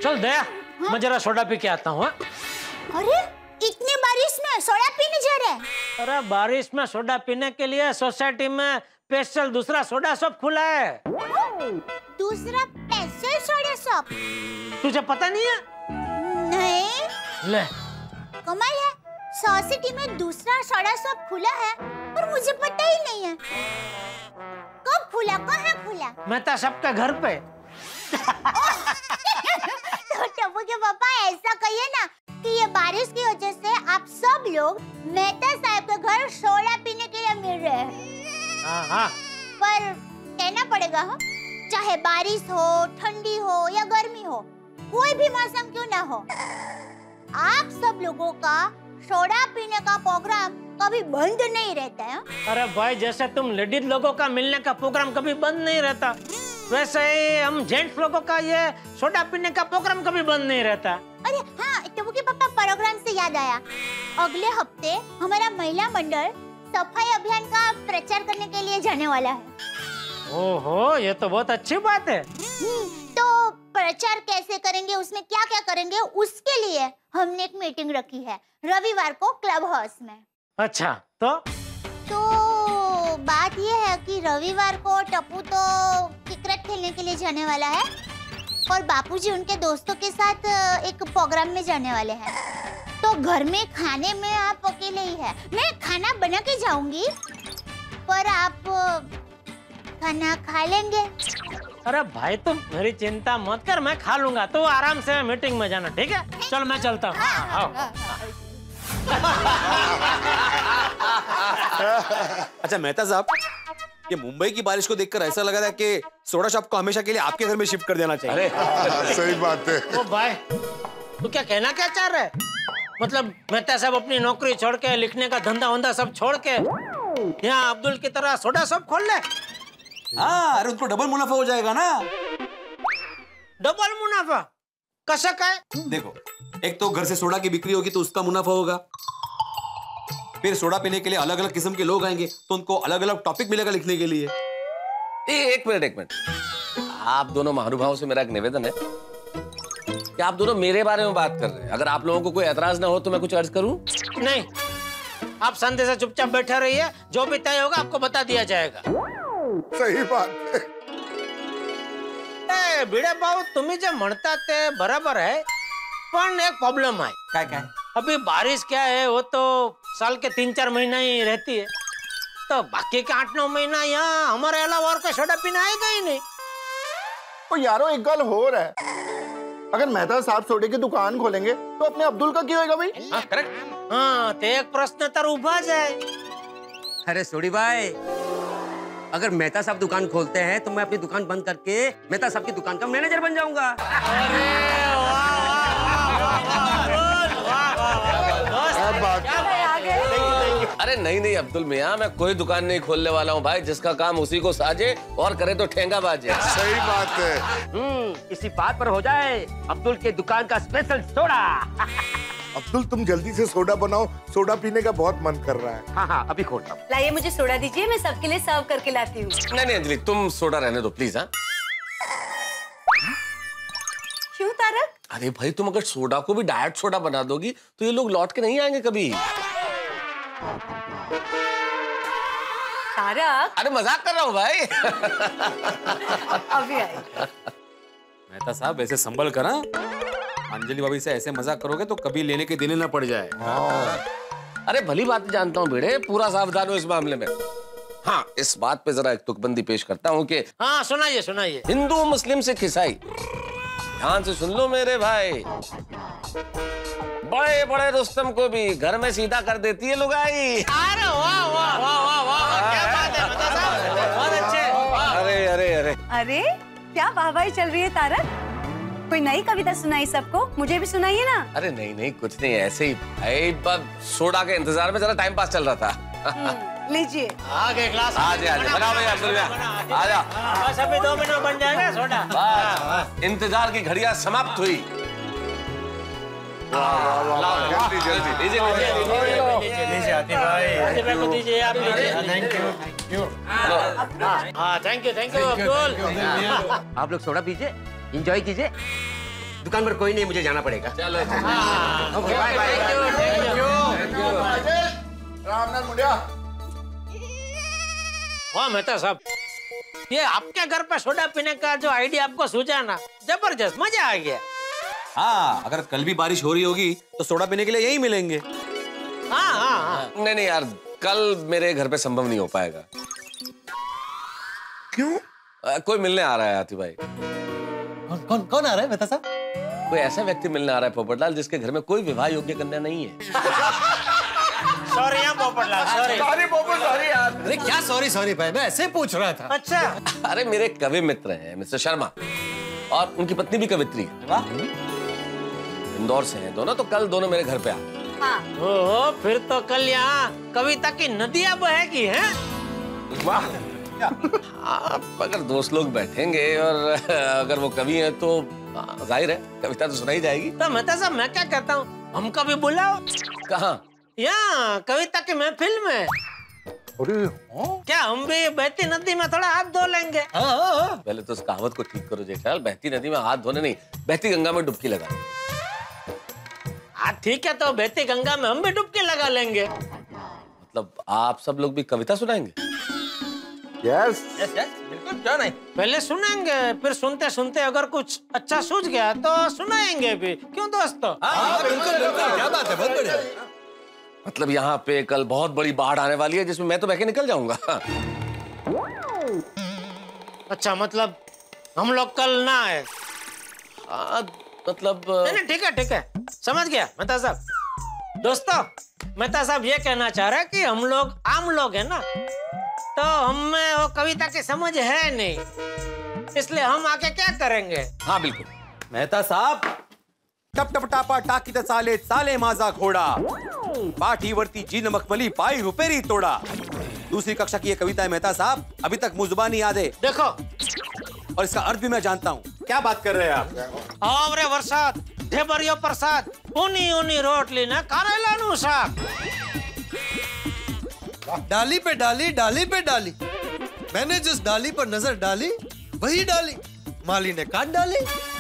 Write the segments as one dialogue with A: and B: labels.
A: चल दया, मैं जरा सोडा पी के आता हूँ।
B: अरे इतनी बारिश में सोडा पीने जा रहे हैं?
A: अरे बारिश में सोडा पीने के लिए सोसाइटी में स्पेशल दूसरा सोडा शॉप खुला है।
B: दूसरा स्पेशल सोडा शॉप?
A: तुझे पता नहीं है?
B: नहीं।
A: ले
B: कमाल है, सोसाइटी में दूसरा सोडा शॉप खुला है और मुझे पता ही नहीं है। कब खुला, कहाँ खुला?
A: मेहता साहब के घर पे।
B: तो टप्पू के पापा ऐसा कहिए ना कि ये बारिश की वजह से आप सब लोग मेहता साहब के घर सोडा पीने के लिए मिल रहे हैं।
A: हाँ।
B: पर कहना पड़ेगा हाँ, चाहे बारिश हो, ठंडी हो या गर्मी हो, कोई भी मौसम क्यों ना हो, आप सब लोगों का सोडा पीने का प्रोग्राम कभी बंद नहीं रहता है।
A: अरे भाई, जैसे तुम लेडीज लोगों का मिलने का प्रोग्राम कभी बंद नहीं रहता, वैसे ही हम जेंट्स लोगों का ये सोडा पीने का प्रोग्राम कभी बंद नहीं रहता।
B: अरे हाँ, टप्पू के पापा प्रोग्राम से याद आया, अगले हफ्ते हमारा महिला मंडल सफाई अभियान का प्रचार करने के लिए जाने वाला है।
A: ओहो, ये तो बहुत अच्छी बात है।
B: तो प्रचार कैसे करेंगे, उसमें क्या क्या करेंगे, उसके लिए हमने एक मीटिंग रखी है रविवार को क्लब हाउस में।
A: अच्छा, तो
B: बात ये है कि रविवार को टप्पू तो क्रिकेट खेलने के लिए जाने वाला है और बापूजी उनके दोस्तों के साथ एक प्रोग्राम में जाने वाले हैं। तो घर में खाने में आप अकेले ही है। मैं खाना बना के जाऊंगी पर आप खाना खा लेंगे।
A: अरे भाई, तुम मेरी चिंता मत कर, मैं खा लूंगा। तो आराम से मीटिंग में जाना, ठीक है? चल मैं चलता हूँ।
C: अच्छा मेहता साहब, ये मुंबई की बारिश को देखकर ऐसा लगा था कि सोडा शॉप को हमेशा के लिए आपके घर में शिफ्ट कर देना चाहिए।
D: सही बात है।
A: ओ भाई, तू क्या कहना क्या चाह रहा है? मतलब मेहता साहब अपनी नौकरी छोड़ के, लिखने का धंधा वंधा सब छोड़ के यहाँ अब्दुल की तरह सोडा शॉप खोल ले?
C: हाँ, अरे उनको डबल मुनाफा हो जाएगा ना।
A: डबल मुनाफा कैसा का है?
C: देखो, एक तो घर से सोडा की बिक्री होगी तो उसका मुनाफा होगा, फिर सोडा पीने के लिए अलग अलग किस्म के लोग आएंगे तो उनको अलग अलग टॉपिक मिलेगा लिखने के लिए।
E: एक मिनट, आप दोनों महानुभावों से मेरा एक निवेदन है कि आप दोनों मेरे बारे में बात कर रहे हैं। अगर आप लोगों को कोई एतराज ना हो तो मैं कुछ अर्ज करूं?
A: नहीं, आप शांति से चुपचाप बैठे रहिए, जो भी तय होगा आपको बता दिया जाएगा।
D: सही बात है।
A: भिड़े बाबू, तुम्ही जे म्हणता ते बराबर है, पण एक प्रॉब्लम है।
C: क्या?
A: अभी बारिश क्या है, वो तो साल के 3-4 महीना ही रहती है, तो बाकी के 8-9 महीना यहाँ हमारे अलावा और कोई सोडा पीने आएगा ही नहीं।
D: तो यारो एक गल हो रहा है, अगर मेहता साहब सोडे की दुकान खोलेंगे तो अपने अब्दुल का क्या होगा भाई?
E: हाँ, करेक्ट।
A: हाँ, तो एक प्रश्न तर उभा जाए।
F: अरे सोडी भाई, अगर मेहता साहब दुकान खोलते हैं तो मैं अपनी दुकान बंद करके मेहता साहब की दुकान का मैनेजर बन जाऊंगा।
E: अरे नहीं अब्दुल मियाँ, मैं कोई दुकान नहीं खोलने वाला हूँ भाई। जिसका काम उसी को साजे और करे तो ठेंगा बाजे।
D: सही बात है।
F: इसी बात पर हो जाए अब्दुल के दुकान का स्पेशल सोडा।
D: अब्दुल, तुम जल्दी से सोडा बनाओ, सोडा पीने का बहुत मन कर रहा है।
F: हाँ, अभी खोलता हूँ।
G: लाइए मुझे सोडा दीजिए, मैं सबके लिए सर्व करके लाती हूँ।
E: नहीं अंजलि, तुम सोडा रहने दो प्लीज। हाँ,
G: क्यों तारक?
E: अरे भाई, तुम अगर सोडा को भी डाइट सोडा बना दोगी तो ये लोग लौट के नहीं आएंगे कभी।
G: तारक,
E: अरे मजाक कर रहा हूँ भाई।
G: अभी आई।
C: मेहता साहब, ऐसे संभल कर। अंजलि भाभी से ऐसे मजाक करोगे तो कभी लेने के देने ना पड़ जाए।
E: अरे भली बात जानता हूँ बेड़े, पूरा सावधान हो इस मामले में। हाँ, इस बात पे जरा एक तुकबंदी पेश करता हूँ कि
A: हाँ, सुनाइए।
E: हिंदू, मुस्लिम, सिख, ईसाई, ध्यान से सुन लो मेरे भाई। बड़े बड़े रुस्तम को भी घर में सीधा कर देती है लुगाई।
A: अरे वाह, क्या बात है मेहता साहब, बहुत अच्छे।
G: अरे क्या वाहवाही चल रही है तारक? कोई नई कविता सुनाई सबको, मुझे भी सुनाइए ना।
E: अरे नहीं, कुछ नहीं, ऐसे ही भाई, बस सोडा के इंतजार में जरा टाइम पास चल रहा था।
G: लीजिए।
A: आगे ग्लास
E: आजा बनाओ भैया, अब्दुल भैया आजा।
A: बस अभी 2 मिनट बन जाएगा सोडा।
E: बस इंतजार की घड़ियां समाप्त हुई।
D: जल्दी
E: लीजिए
A: आतिफ भाई, दीजिए आप। Thank you. हाँ, थैंक यू अब्दुल।
F: आप लोग सोडा पीजिए, एंजॉय कीजिए। दुकान पर कोई नहीं, मुझे जाना पड़ेगा।
E: चलो
F: ओके, बाय बाय।
D: रामनाथ मुंडिया।
A: वाह मेहता साहब, ये आपके घर पे सोडा पीने का जो आइडिया आपको सूझा ना, जबरदस्त, मजा आ गया।
C: हाँ, अगर कल भी बारिश हो रही होगी तो सोडा पीने के लिए यही मिलेंगे।
A: हाँ हाँ हाँ।
E: नहीं यार, कल मेरे घर पे संभव नहीं हो पाएगा।
D: क्यों?
E: कोई मिलने आ रहा है आती भाई।
H: कौन आ रहा है मेहता साहब?
E: कोई ऐसा व्यक्ति मिलने आ रहा है पोपटलाल जिसके घर में कोई विवाह योग्य कन्या नहीं है।
A: सॉरी यार Popatlal, sorry.
D: Sorry Popat, sorry यार।
H: अरे क्या सॉरी भाई, मैं ऐसे ही पूछ रहा था।
A: अच्छा।
E: अरे मेरे कवि मित्र हैं मिस्टर शर्मा, और उनकी पत्नी भी कवित्री है। वाह, इंदौर से हैं दोनों, तो कल दोनों मेरे घर पे आ।
G: हाँ।
A: ओहो, फिर तो कल यहाँ कविता की नदियाँ बहेगी हैं?
E: वाह। आप अगर दोस्त लोग बैठेंगे और अगर वो कवि हैं तो जाहिर है कविता तो सुनाई जाएगी।
A: तो मेहता साहब मैं क्या कहता हूँ, हमको भी बुलाओ।
E: कहाँ?
A: यहाँ कविता की महफिल में। क्या हम भी बहती नदी में थोड़ा हाथ धो लेंगे?
E: पहले तो उस कहावत को ठीक करो जेठालाल, बहती नदी में हाथ धोने नहीं, बहती गंगा में डुबकी लगा।
A: हाँ ठीक है, तो बहती गंगा में हम भी डुबकी लगा लेंगे।
E: मतलब आप सब लोग भी कविता सुनाएंगे?
D: यस
A: बिल्कुल, क्यों नहीं। पहले सुनेंगे, फिर सुनते सुनते अगर कुछ अच्छा सूझ गया तो सुनाएंगे भी, क्यों दोस्तों?
H: बिल्कुल, क्या बात है, बहुत बढ़िया।
E: मतलब यहाँ पे कल बहुत बड़ी बाढ़ आने वाली है जिसमें मैं तो बह के निकल जाऊंगा।
A: अच्छा, मतलब हम लोग कल ना आए?
E: मतलब
A: नहीं, ठीक है, समझ गया मेहता साहब। दोस्तों, मेहता साहब ये कहना चाह रहे हैं कि हम लोग आम लोग हैं ना, तो हमें वो कविता की समझ है नहीं, इसलिए हम आके क्या करेंगे?
E: हाँ बिल्कुल।
C: मेहता साहब, टप टप टापा टाकी चाले चाले माझा घोड़ा, पाठी वर्ती जीन मखमली पाई रुपेरी तोड़ा। दूसरी कक्षा की ये कविता है मेहता साहब, अभी तक मुंह जुबानी याद है।
A: देखो,
C: और इसका अर्थ भी मैं जानता हूँ। क्या बात कर रहे हैं आप?
A: आवरे वरसाद ढेबरियो प्रसाद, ऊनी ऊनी रोटली ना करेला नु साग।
H: डाली पे डाली, डाली पे डाली, मैंने जिस डाली पर नजर डाली वही डाली माली ने काट डाली।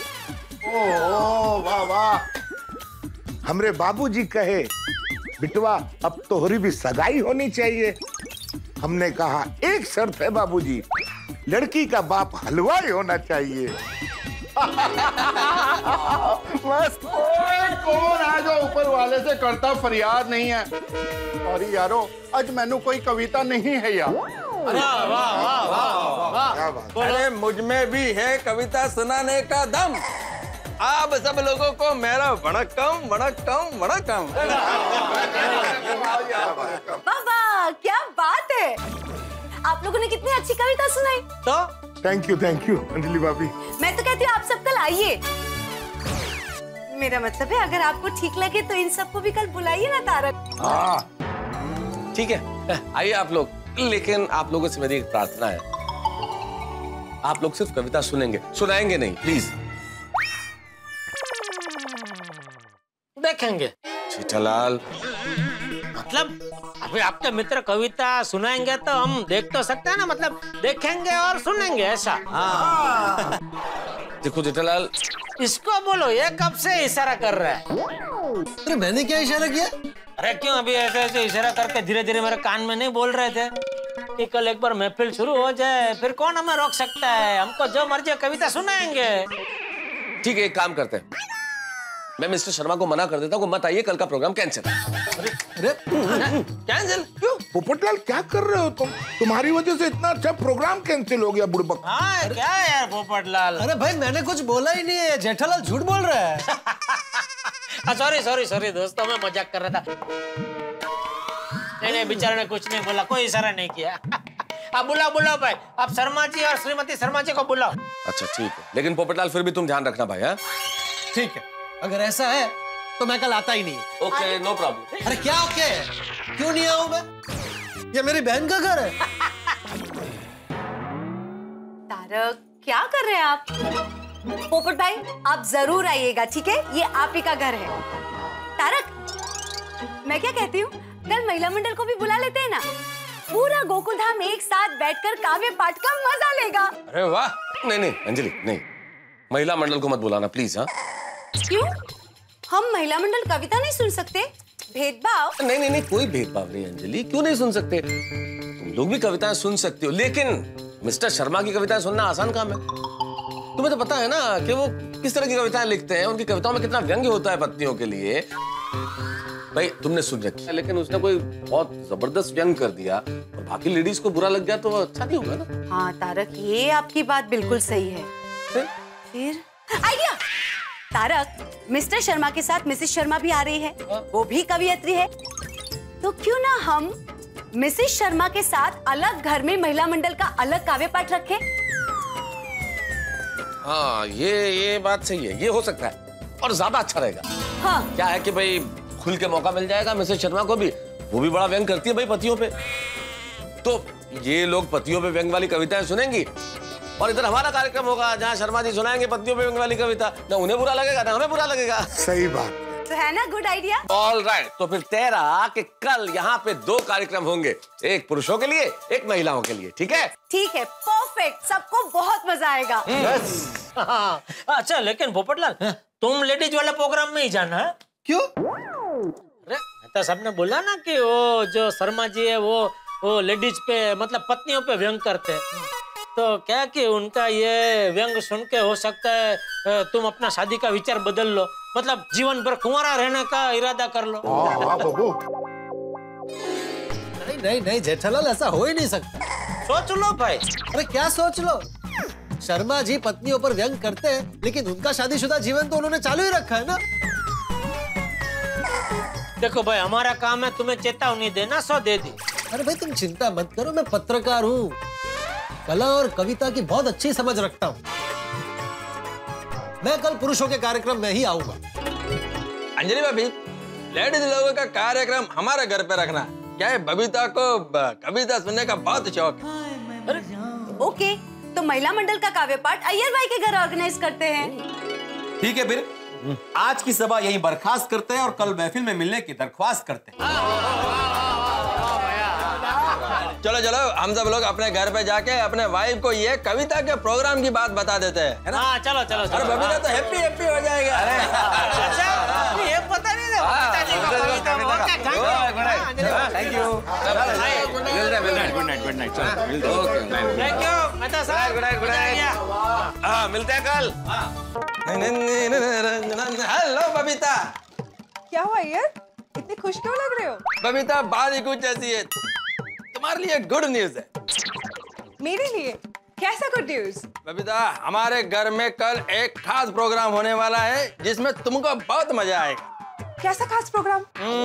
I: ओ वाह वाह। हमरे बाबूजी कहे, बिटवा अब तोहरी भी सगाई होनी चाहिए। हमने कहा एक शर्त है बाबूजी, लड़की का बाप हलवाई होना चाहिए।
D: बस कौन है जो ऊपर वाले से करता फरियाद नहीं है। सॉरी यारो, आज मैनू कोई कविता नहीं है यार।
A: वाह वाह वाह वाह वाह।
J: अरे मुझ में भी है कविता सुनाने का दम। आप सब लोगों को मेरा वणक्कम वणक्कम वणक्कम।
G: वाह, क्या बात है, आप लोगों ने कितनी अच्छी कविता सुनाई।
A: तो
I: थैंक यू अंजलि भाभी।
G: मैं तो कहती हूँ आप सब कल आइए। मेरा मतलब है अगर आपको ठीक लगे तो इन सबको भी कल बुलाइए ना तारक।
I: हाँ
E: ठीक है, आइए आप लोग, लेकिन आप लोगों से मेरी एक प्रार्थना है, आप लोग सिर्फ कविता सुनेंगे, सुनाएंगे नहीं, प्लीज।
A: देखेंगे।
E: जेठालाल,
A: मतलब अभी आपके मित्र कविता सुनाएंगे तो हम देख तो सकते हैं ना, मतलब देखेंगे और सुनेंगे ऐसा।
E: देखो जेठालाल,
A: इसको बोलो, ये कब से इशारा कर रहा है?
H: अरे मैंने क्या इशारा किया?
A: अरे क्यों अभी ऐसे ऐसे इशारा करके धीरे धीरे मेरे कान में नहीं बोल रहे थे कि कल एक बार महफिल शुरू हो जाए, फिर कौन हमें रोक सकता है? हमको जो मर्जी कविता सुनाएंगे।
E: ठीक है, एक काम करते हैं, मैं मिस्टर शर्मा को मना कर देता हूँ, मत आइए, कल का प्रोग्राम कैंसिल।
A: कैंसिल क्यों?
I: पोपटलाल क्या कर रहे हो तुम? तुम्हारी वजह से इतना अच्छा प्रोग्राम कैंसिल हो गया बुड़बक।
A: हाँ क्या यार पोपटलाल।
H: अरे भाई मैंने कुछ बोला ही नहीं है, जेठालाल झूठ बोल रहा है।
A: सॉरी दोस्तों, मैं मजाक कर रहा था। नहीं बेचारे ने कुछ नहीं बोला, कोई इशारा नहीं किया। आप बुलाओ भाई, आप शर्मा जी और श्रीमती शर्मा जी को बुलाओ।
E: अच्छा ठीक है, लेकिन पोपटलाल फिर भी तुम ध्यान रखना भाई। हाँ
H: ठीक है, अगर ऐसा है तो मैं कल आता ही नहीं।
E: Okay, no problem.
H: अरे क्या ओके है, क्यों नहीं आऊं मैं? ये मेरी बहन का घर है।
G: तारक क्या कर रहे हैं आप? पोपट भाई आप जरूर आइएगा, ठीक है, ये आप ही का घर है। तारक मैं क्या कहती हूँ, कल महिला मंडल को भी बुला लेते हैं ना, पूरा गोकुल धाम एक साथ बैठकर काव्य पाठ का मजा लेगा।
E: अरे वाह। नहीं अंजलि, नहीं, महिला मंडल को मत बुलाना प्लीज। हाँ
G: क्यों? हम महिला मंडल कविता नहीं सुन सकते? भेदभाव?
E: नहीं नहीं नहीं, कोई भेदभाव नहीं अंजलि, क्यों नहीं सुन सकते? तुम लोग भी कविताएं सुन सकते हो, लेकिन मिस्टर शर्मा की कविताएं सुनना आसान काम है। तुम्हें तो पता है ना कि वो किस तरह की कविताएं लिखते हैं, उनकी कविताओं में कितना व्यंग्य होता है पत्नियों के लिए। भाई तुमने सुन रखी है, लेकिन उसने कोई बहुत जबरदस्त व्यंग कर दिया और बाकी लेडीज को बुरा लग गया तो अच्छा नहीं होगा ना।
G: हाँ तारक, ये आपकी बात बिल्कुल सही है। फिर आइडिया! तारक, मिस्टर शर्मा के साथ मिसेस शर्मा भी आ रही है, वो भी कवियत्री है, तो क्यों ना हम मिसेस शर्मा के साथ अलग घर में महिला मंडल का अलग काव्य पाठ रखें?
E: हाँ ये बात सही है, ये हो सकता है और ज्यादा अच्छा रहेगा।
G: हाँ
E: क्या है कि भाई खुल के मौका मिल जाएगा मिसेस शर्मा को भी, वो भी बड़ा व्यंग करती है भाई पतियों पे, तो ये लोग पतियों पे व्यंग वाली कविताएं सुनेंगी और इधर हमारा कार्यक्रम होगा जहाँ शर्मा जी सुनाएंगे पतियों पे व्यंग वाली कविता, ना उन्हें बुरा लगेगा ना हमें बुरा लगेगा।
I: सही बात
G: तो है ना, गुड आइडिया।
E: ऑल राइट, तो फिर तय रहा कि कल यहाँ पे 2 कार्यक्रम होंगे, एक पुरुषों के लिए एक महिलाओं के लिए, ठीक है?
G: ठीक है, परफेक्ट, सबको बहुत मजा आएगा।
A: हाँ, अच्छा लेकिन पोपटलाल, तुम लेडीज वाले प्रोग्राम में ही जाना है?
H: क्यों?
A: अरे तो सबने बोला ना कि वो जो शर्मा जी है वो लेडीज पे मतलब पत्नियों पे व्यंग करते हैं, तो क्या कि उनका ये व्यंग सुन के हो सकता है तुम अपना शादी का विचार बदल लो, मतलब जीवन भर कुंवारा रहने का इरादा कर लो।
H: नहीं नहीं जेठालाल, ऐसा हो ही नहीं सकता।
A: सोच लो भाई।
H: अरे क्या सोच लो? शर्मा जी पत्नियों पर व्यंग करते हैं, लेकिन उनका शादीशुदा जीवन तो उन्होंने चालू ही रखा है ना।
A: देखो भाई, हमारा काम है तुम्हें चेतावनी देना, सो दे दी।
H: अरे भाई तुम चिंता मत करो, मैं पत्रकार हूँ, कला और कविता की बहुत अच्छी समझ रखता हूँ। मैं कल पुरुषों के कार्यक्रम में ही आऊंगा।
J: अंजलि भाभी, लेडीज लोगों का कार्यक्रम हमारे घर पे रखना। क्या है, बबीता को कविता सुनने का बहुत शौक है।
G: ओके, तो महिला मंडल का काव्य पाठ अय्यर भाई के घर ऑर्गेनाइज करते हैं।
C: ठीक है, फिर आज की सभा यहीं बर्खास्त करते हैं और कल महफिल में मिलने की दरख्वास्त करते हैं।
J: चलो चलो, हम सब लोग अपने घर पे जाके अपने वाइफ को ये कविता के प्रोग्राम की बात बता देते हैं, है ना?
A: हाँ चलो चलो।
J: अरे बबीता तो हैप्पी हैप्पी हो जाएगा।
A: अच्छा, ये पता नहीं था पिताजी को कविता में
C: thank you. Good night.
A: Thank you Mehta साहब।
E: Good night. हाँ मिलते हैं कल।
J: हेलो बबीता।
K: क्या हुआ यार, इतने खुश क्यों लग रहे हो?
J: बबीता, बात ही कुछ ऐसी है, तुम्हारे लिए गुड न्यूज है।
K: मेरे लिए कैसा गुड न्यूज?
J: बबीता, हमारे घर में कल एक खास प्रोग्राम होने वाला है जिसमें तुमको बहुत मजा आएगा।
K: कैसा खास प्रोग्राम?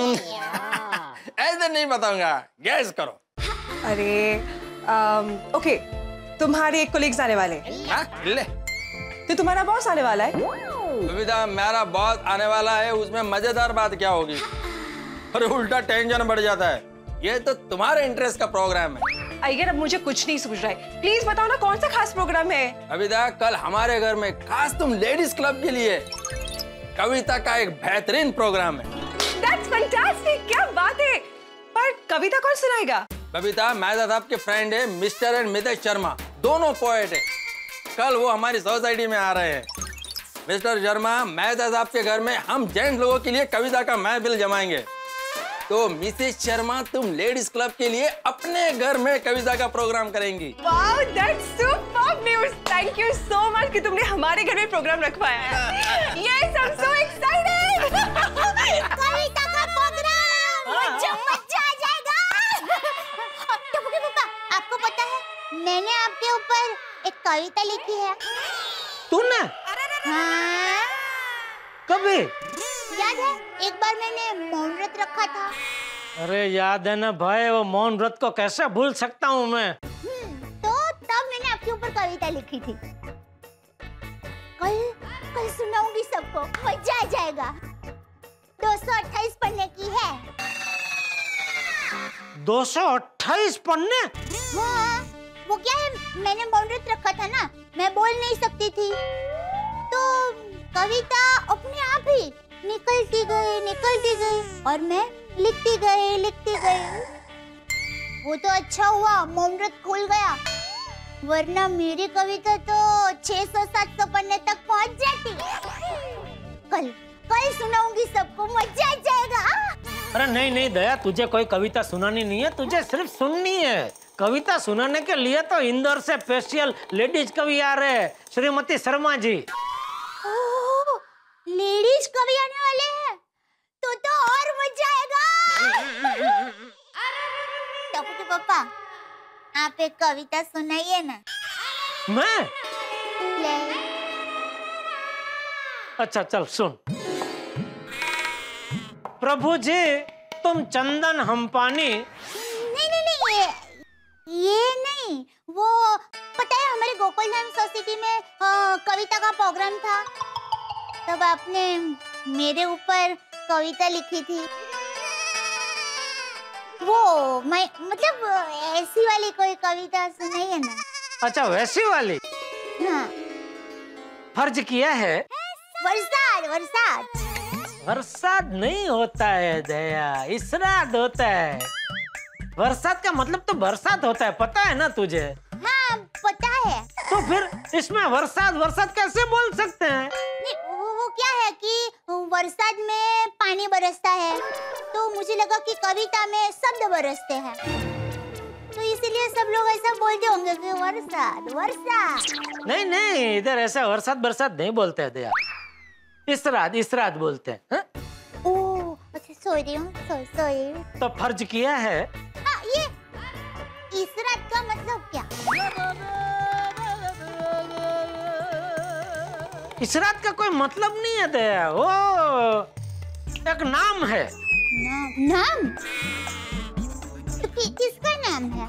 J: ऐसे नहीं बताऊंगा, गैस करो।
K: अरे ओके, तुम्हारे एक कोलीग्स आने वाले।
J: हाँ, ले।
K: तो तुम्हारा बॉस आने वाला है?
J: बबीता, मेरा बॉस आने वाला है, उसमें मजेदार बात क्या होगी? अरे उल्टा टेंशन बढ़ जाता है। ये तो तुम्हारे इंटरेस्ट का प्रोग्राम है।
K: अय्यर, अब मुझे कुछ नहीं सूझ रहा है, प्लीज बताओ ना कौन सा खास प्रोग्राम है?
J: बबीता, कल हमारे घर में खास तुम लेडीज क्लब के लिए कविता का एक बेहतरीन प्रोग्राम है।
K: That's fantastic! क्या बात है, पर कविता कौन सुनाएगा?
J: बबीता, मेहता साहब के फ्रेंड है मिस्टर एंड मिसेस शर्मा, दोनों पोएट है। कल वो हमारी सोसाइटी में आ रहे हैं। मिस्टर शर्मा, मेहता साहब के घर में हम जेंट्स लोगों के लिए कविता का महफिल जमाएंगे, तो मिसेस शर्मा तुम लेडीज क्लब के लिए अपने घर में कविता का प्रोग्राम करेंगी।
K: Wow, that's superb news! Thank you so much कि तुमने हमारे घर में प्रोग्राम रखवाया है। Yes, I'm so excited!
B: कविता का प्रोग्राम, मजा आ जाएगा। टप्पू के पापा, आपको पता है मैंने आपके ऊपर एक कविता लिखी है।
A: तूने?
B: हाँ?
A: कभी?
B: याद है एक बार मैंने मौन व्रत रखा था।
A: अरे याद है ना भाई, वो मौन व्रत को कैसे भूल सकता हूँ मैं।
B: तो तब मैंने आपके ऊपर कविता लिखी थी। कल सुनाऊंगी सबको, मजा आ जाएगा। 228 पन्ने की है।
A: 228 पन्ने?
B: हाँ, वो क्या है, मैंने मौन व्रत रखा था ना, मैं बोल नहीं सकती थी, तो कविता अपने आप ही निकलती गई और मैं लिखती गई। वो तो अच्छा हुआ मौन व्रत खुल गया, वरना मेरी कविता तो 600-700 पन्ने तक पहुंच जाती। कल कल सुनाऊंगी सबको, मजा आ जाएगा।
A: अरे नहीं नहीं दया, तुझे कोई कविता सुनानी नहीं है, तुझे सिर्फ सुननी है। कविता सुनाने के लिए तो इंदौर से स्पेशल लेडीज कवि आ रहे हैं, श्रीमती शर्मा जी।
B: ओह, लेडीज कवि आने वाले हैं, तो और मजा आएगा। टप्पू के पापा, आप एक कविता सुनाइए ना।
A: मैं?
B: ले।
A: अच्छा चल सुन। प्रभु जी तुम चंदन हम पानी।
B: नहीं नहीं नहीं, ये नहीं, वो पता है हमारे गोकुलधाम सोसाइटी में कविता का प्रोग्राम था, तब आपने मेरे ऊपर कविता लिखी थी। वो मैं मतलब ऐसी वाली कोई कविता सुनाइए ना।
A: अच्छा वैसी वाली?
B: हाँ।
A: फर्ज किया है।
B: बरसात बरसात।
A: बरसात नहीं होता है दया, इसरात होता है। बरसात का मतलब तो बरसात होता है, पता है ना तुझे?
B: हाँ पता है।
A: तो फिर इसमें बरसात बरसात कैसे बोल सकते हैं?
B: नहीं, वो क्या है कि बरसात में पानी बरसता है, तो मुझे लगा कि कविता में शब्द बरसते हैं, तो इसीलिए सब लोग ऐसा बोलते होंगे कि बरसात बरसात।
A: नहीं नहीं, इधर ऐसा बरसात बरसात नहीं बोलते हैं दया, इसरात इसरात बोलते हैं। हाँ?
B: ओह अच्छा, सॉरी सॉरी।
A: तो फर्ज किया है।
B: ये इसरात का मतलब क्या?
A: इसरात का कोई मतलब नहीं है दया, वो एक नाम है।
B: नाम? तो किसका नाम है?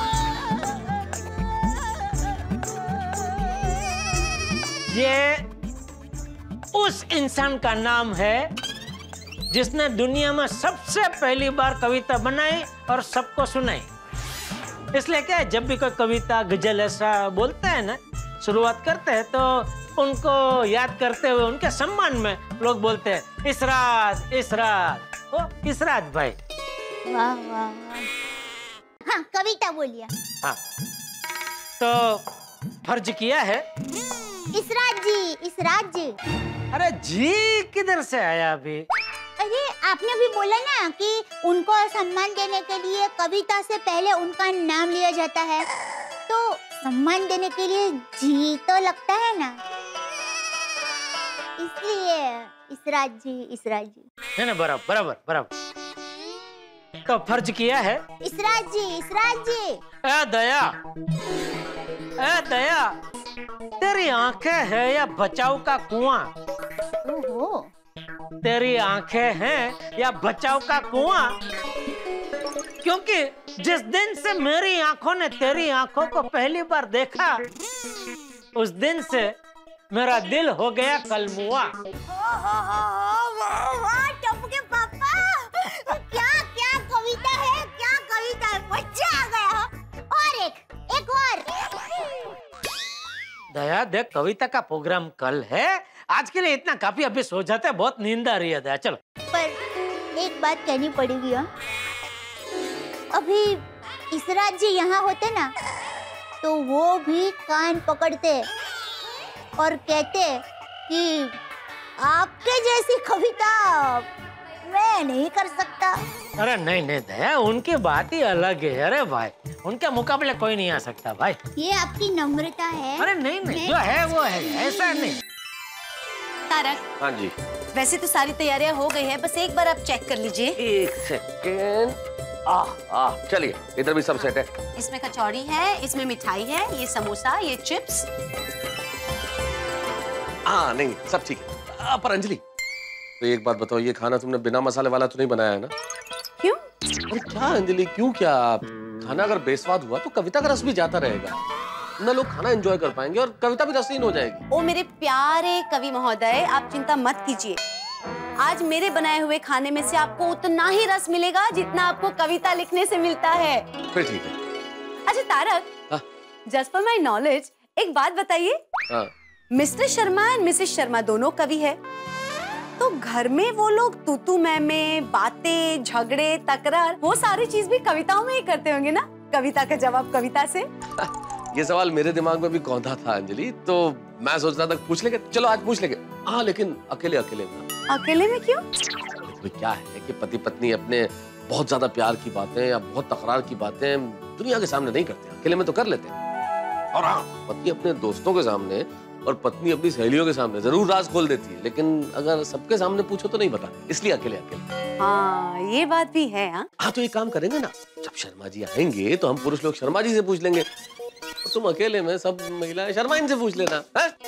A: ये उस इंसान का नाम है जिसने दुनिया में सबसे पहली बार कविता बनाई और सबको सुनाई। इसलिए क्या है, जब भी कोई कविता गजल ऐसा बोलते हैं ना, शुरुआत करते हैं, तो उनको याद करते हुए उनके सम्मान में लोग बोलते हैं इसरात इसरात। ओ इसरात भाई।
B: वाह वाह वाह। हाँ कविता बोलिए।
A: हाँ तो फर्ज किया है।
B: इसरात जी, इसरात जी।
A: अरे जी किधर से आया अभी?
B: अरे आपने भी बोला ना कि उनको सम्मान देने के लिए कविता से पहले उनका नाम लिया जाता है, तो सम्मान देने के लिए जी तो लगता है ना, इसलिए इसरात जी, इसरात जी।
A: नहीं बराबर बराबर बराबर। तो फर्ज किया है।
B: इसरात जी, इसरात जी।
A: ए दया, ए दया, तेरी आंखें है या बचाव का कुआं?
B: ओहो।
A: तेरी आंखें हैं या बचाव का कुआं? क्योंकि जिस दिन से मेरी आंखों ने तेरी आंखों को पहली बार देखा, उस दिन से मेरा दिल हो गया कलमुआ।
B: वाह टप्पू के पापा, क्या क्या कविता है, क्या कविता है, मजा आ गया। और एक और।
A: दया देख, कविता का प्रोग्राम कल है, आज के लिए इतना काफी, अभी सो जाते हैं, बहुत नींद आ रही है दया। चलो।
B: पर एक बात कहनी पड़ेगी। अभी इसरात जी यहाँ होते ना, तो वो भी कान पकड़ते और कहते कि आपके जैसी कविता मैं नहीं कर सकता।
A: अरे नहीं नहीं दया, उनकी बात ही अलग है। अरे भाई, उनके मुकाबले कोई नहीं आ सकता भाई।
B: ये आपकी नम्रता है।
A: अरे नहीं नहीं, जो है वो है, ऐसा नहीं।
G: तारक।
E: हाँ जी।
G: वैसे तो सारी तैयारियां हो गई है, बस एक बार आप चेक कर लीजिए।
E: एक सेकेंड। चलिए, इधर भी सब सेट है।
G: इसमें कचौड़ी है, इसमें मिठाई है, ये समोसा, ये चिप्स।
E: हाँ नहीं, सब ठीक है। पर अंजलि, तो एक बात बताओ, ये खाना तुमने बिना मसाले वाला तो नहीं बनाया है ना?
G: क्यों?
E: अरे क्या अंजलि, क्यों क्या? खाना अगर बेस्वाद हुआ तो कविता का रस भी जाता रहेगा, ना लोग खाना एंजॉय कर पाएंगे और कविता भी रसहीन हो जाएगी।
G: ओ मेरे प्यारे कवि महोदय, आप चिंता मत कीजिए। आज मेरे बनाए हुए खाने में से आपको उतना ही रस मिलेगा जितना आपको कविता लिखने से मिलता है।
E: फिर ठीक है।
G: अच्छा Tarak, just for my knowledge, एक बात बताइए। Mr Sharma and Mrs Sharma दोनों कवि है, तो घर में वो लोग तू मैं बातें, झगड़े, तकरार, वो सारी चीज भी कविताओं में ही करते होंगे ना? कविता का जवाब कविता से।
E: ये सवाल मेरे दिमाग में भी कौंधा था अंजलि, तो मैं सोच रहा था पूछ लेंगे, चलो आज पूछ लेंगे। हाँ लेकिन अकेले अकेले में।
G: अकेले में क्यों?
E: तो क्या है कि पति पत्नी अपने बहुत ज्यादा प्यार की बातें या बहुत तकरार की बातें दुनिया के सामने नहीं करते, अकेले में तो कर लेते हैं। और हाँ, पति अपने दोस्तों के सामने और पत्नी अपनी सहेलियों के सामने जरूर राज खोल देती है, लेकिन अगर सबके सामने पूछो तो नहीं बताते, इसलिए अकेले अकेले।
G: हाँ ये बात भी है। हाँ
E: तो एक काम करेंगे ना, जब शर्मा जी आएंगे तो हम पुरुष लोग शर्मा जी से पूछ लेंगे, तो तुम अकेले में सब महिलाएं शर्मा इनसे पूछ लेना।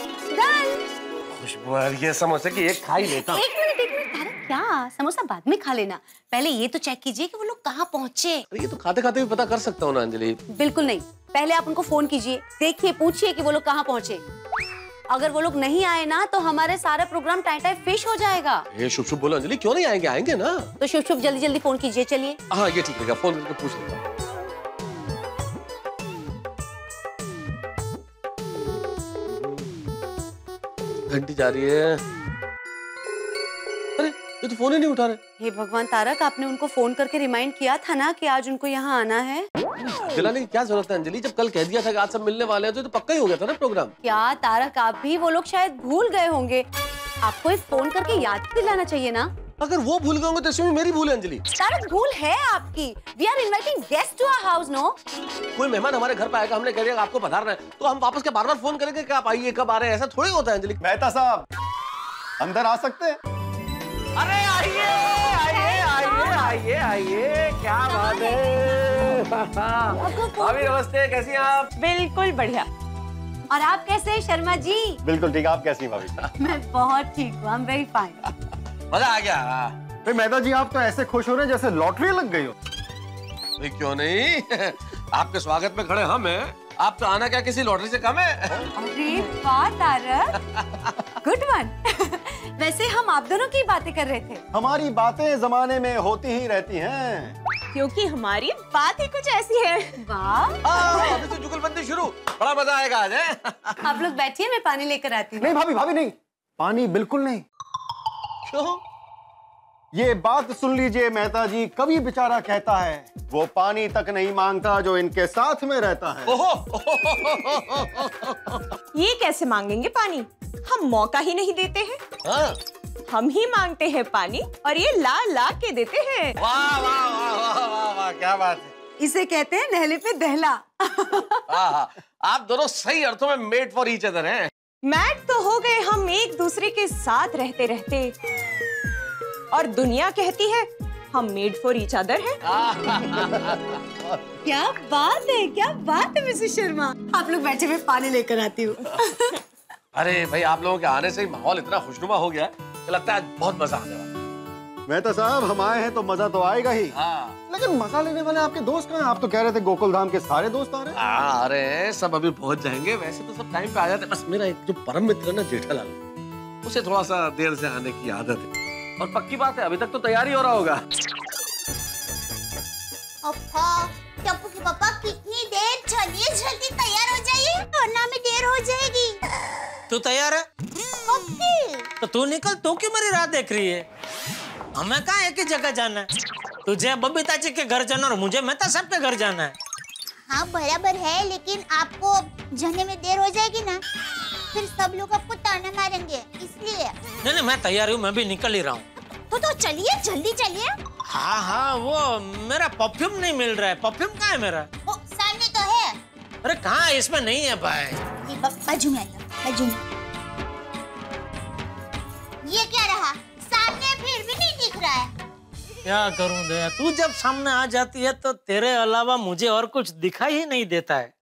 E: खुशबू आ रही है समोसे की, एक खा ही लेता हूँ।
G: एक मिनट, क्या समोसा बाद में खा लेना, पहले ये तो चेक कीजिए कि वो लोग कहाँ पहुँचे।
E: ये तो खाते खाते भी पता कर सकता हूँ ना अंजलि।
G: बिल्कुल नहीं, पहले आप उनको फोन कीजिए, देखिए पूछिए कि वो लोग कहाँ पहुँचे। अगर वो लोग नहीं आए ना तो हमारे सारा प्रोग्राम टाइम फिश हो जाएगा।
E: ये शुभ शुभ बोलो अंजलि, क्यों नहीं आएंगे? आएंगे ना।
G: तो शुभ शुभ जल्दी जल्दी फोन कीजिए, चलिए।
E: हाँ ये ठीक रहेगा, फोन करके पूछ लेता हूँ। घंटी जा रही है। अरे ये तो फोन ही नहीं उठा रहे।
G: हे भगवान तारक, आपने उनको फोन करके रिमाइंड किया था ना कि आज उनको यहाँ आना है।
E: दिलाने की क्या जरूरत है अंजलि, जब कल कह दिया था कि आज सब मिलने वाले हैं तो पक्का ही हो गया था ना प्रोग्राम।
G: क्या तारक आप भी, वो लोग शायद भूल गए होंगे, आपको एक फोन करके याद दिलाना चाहिए ना।
E: अगर वो भूल गए होंगे तो इसमें मेरी भूल है अंजलि।
G: तारक भूल है आपकी, we are inviting guest to our house. No,
E: कोई मेहमान हमारे घर पे आएगा, हमने कह दिया आपको पधारना है, तो हम वापस के बार-बार फोन करेंगे कि आप आइए, कब आ रहे हैं, ऐसा थोड़ी होता है अंजलि।
L: मेहता साहब अंदर आ सकते हैं?
E: अरे आइए आइए आइए आइए आइए, क्या बात है। भाभी नमस्ते, कैसी हैं आप?
K: बिल्कुल बढ़िया।
G: और आप कैसे हैं शर्मा जी?
L: बिल्कुल ठीक, आप कैसी हैं भाभी?
G: मैं बहुत ठीक हूँ, आई एम वेरी फाइन।
E: मजा आ गया।
L: भाई मेहता जी आप तो ऐसे खुश हो रहे हैं जैसे लॉटरी लग गई हो।
E: भाई क्यों नहीं, आपके स्वागत में खड़े हम हैं, आप तो आना क्या किसी लॉटरी से कम है।
G: अरे वाह तारक, गुड वन। वैसे हम आप दोनों की बातें कर रहे थे।
L: हमारी बातें जमाने में होती ही रहती हैं,
K: क्योंकि हमारी बात ही कुछ ऐसी है।
G: वाह,
E: अभी तो जुगलबंदी शुरू, बड़ा मजा आएगा आज।
G: आप लोग बैठिए, मैं पानी लेकर आती हूँ।
L: नहीं भाभी भाभी नहीं, पानी बिल्कुल नहीं।
E: क्यों?
L: ये बात सुन लीजिए मेहता जी, कवि बेचारा कहता है वो पानी तक नहीं मांगता जो इनके साथ में रहता है।
K: ये कैसे मांगेंगे पानी, हम मौका ही नहीं देते हैं।
E: हाँ?
K: हम ही मांगते हैं पानी और ये ला ला के देते हैं।
E: वाह वाह वाह वाह वाह वाह, क्या बात है।
G: इसे कहते हैं नहले पे दहला।
E: आप दोनों सही अर्थों में मेड फॉर ईच अदर हैं।
K: मैट तो हो गए हम एक दूसरे के साथ रहते रहते, और दुनिया कहती है हम मेड फॉर ईच अदर हैं।
G: क्या बात है, क्या बात है मिसेस शर्मा। आप लोग बैठे, मैं पानी लेकर आती हूँ।
E: अरे भाई आप लोगों के आने से ही माहौल इतना खुशनुमा हो गया है, लगता है बहुत मजा आने वाला।
L: मेहता साहब हम आए हैं तो मजा तो आएगा ही।
E: हाँ।
L: लेकिन मजा लेने वाले आपके दोस्त कहाँ हैं? आप तो कह रहे थे गोकुल धाम के सारे दोस्त आ रहे हैं।
E: आ रहे हैं, सब अभी पहुंच जाएंगे, वैसे तो सब टाइम पे आ जाते हैं। बस मेरा एक जो परम मित्र है ना जेठालाल, उसे थोड़ा सा देर से आने की आदत है, और पक्की बात है अभी तक तो तैयारी हो रहा होगा।
B: टप्पू के पापा कितनी देर, चलिए जल्दी तैयार हो जाइए वरना में देर हो जाएगी।
A: तू तैयार है? तो तू निकल, तू क्यों मेरी राह देख रही है? हमें कहाँ एक ही जगह जाना है, तुझे बबीता जी के घर जाना और मुझे मेहता साहब के घर जाना है।
B: हाँ बराबर है, लेकिन आपको जाने में देर हो जाएगी ना, फिर सब लोग आपको ताना मारेंगे, इसलिए।
A: नहीं नहीं मैं तैयार हूँ, मैं भी निकल ही रहा हूँ।
B: तो चलिए जल्दी चलिए।
A: हाँ हाँ, वो मेरा परफ्यूम नहीं मिल रहा है, परफ्यूम कहाँ है मेरा?
B: वो सामने तो है।
A: अरे कहाँ, इसमें नहीं है भाई।
B: बाजू में आइए, बाजू में। ये क्या रहा, सामने फिर भी नहीं दिख रहा है।
A: क्या करूं दया, तू जब सामने आ जाती है तो तेरे अलावा मुझे और कुछ दिखाई ही नहीं देता है।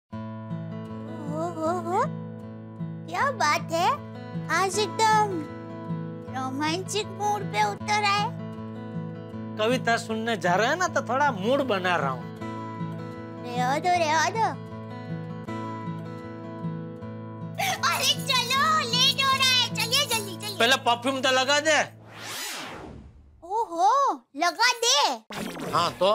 B: हो, क्या बात है, आज एकदम रोमांटिक मूड पे उतर आए।
A: कविता सुनने जा रहे हैं ना तो थोड़ा मूड बना रहा हूँ।
B: रहने दो। अरे चलो, लेट हो रहा है, चलिए जल्दी चलिए।
A: पहले परफ्यूम तो लगा दे।
B: ओहो, लगा दे।
A: हाँ तो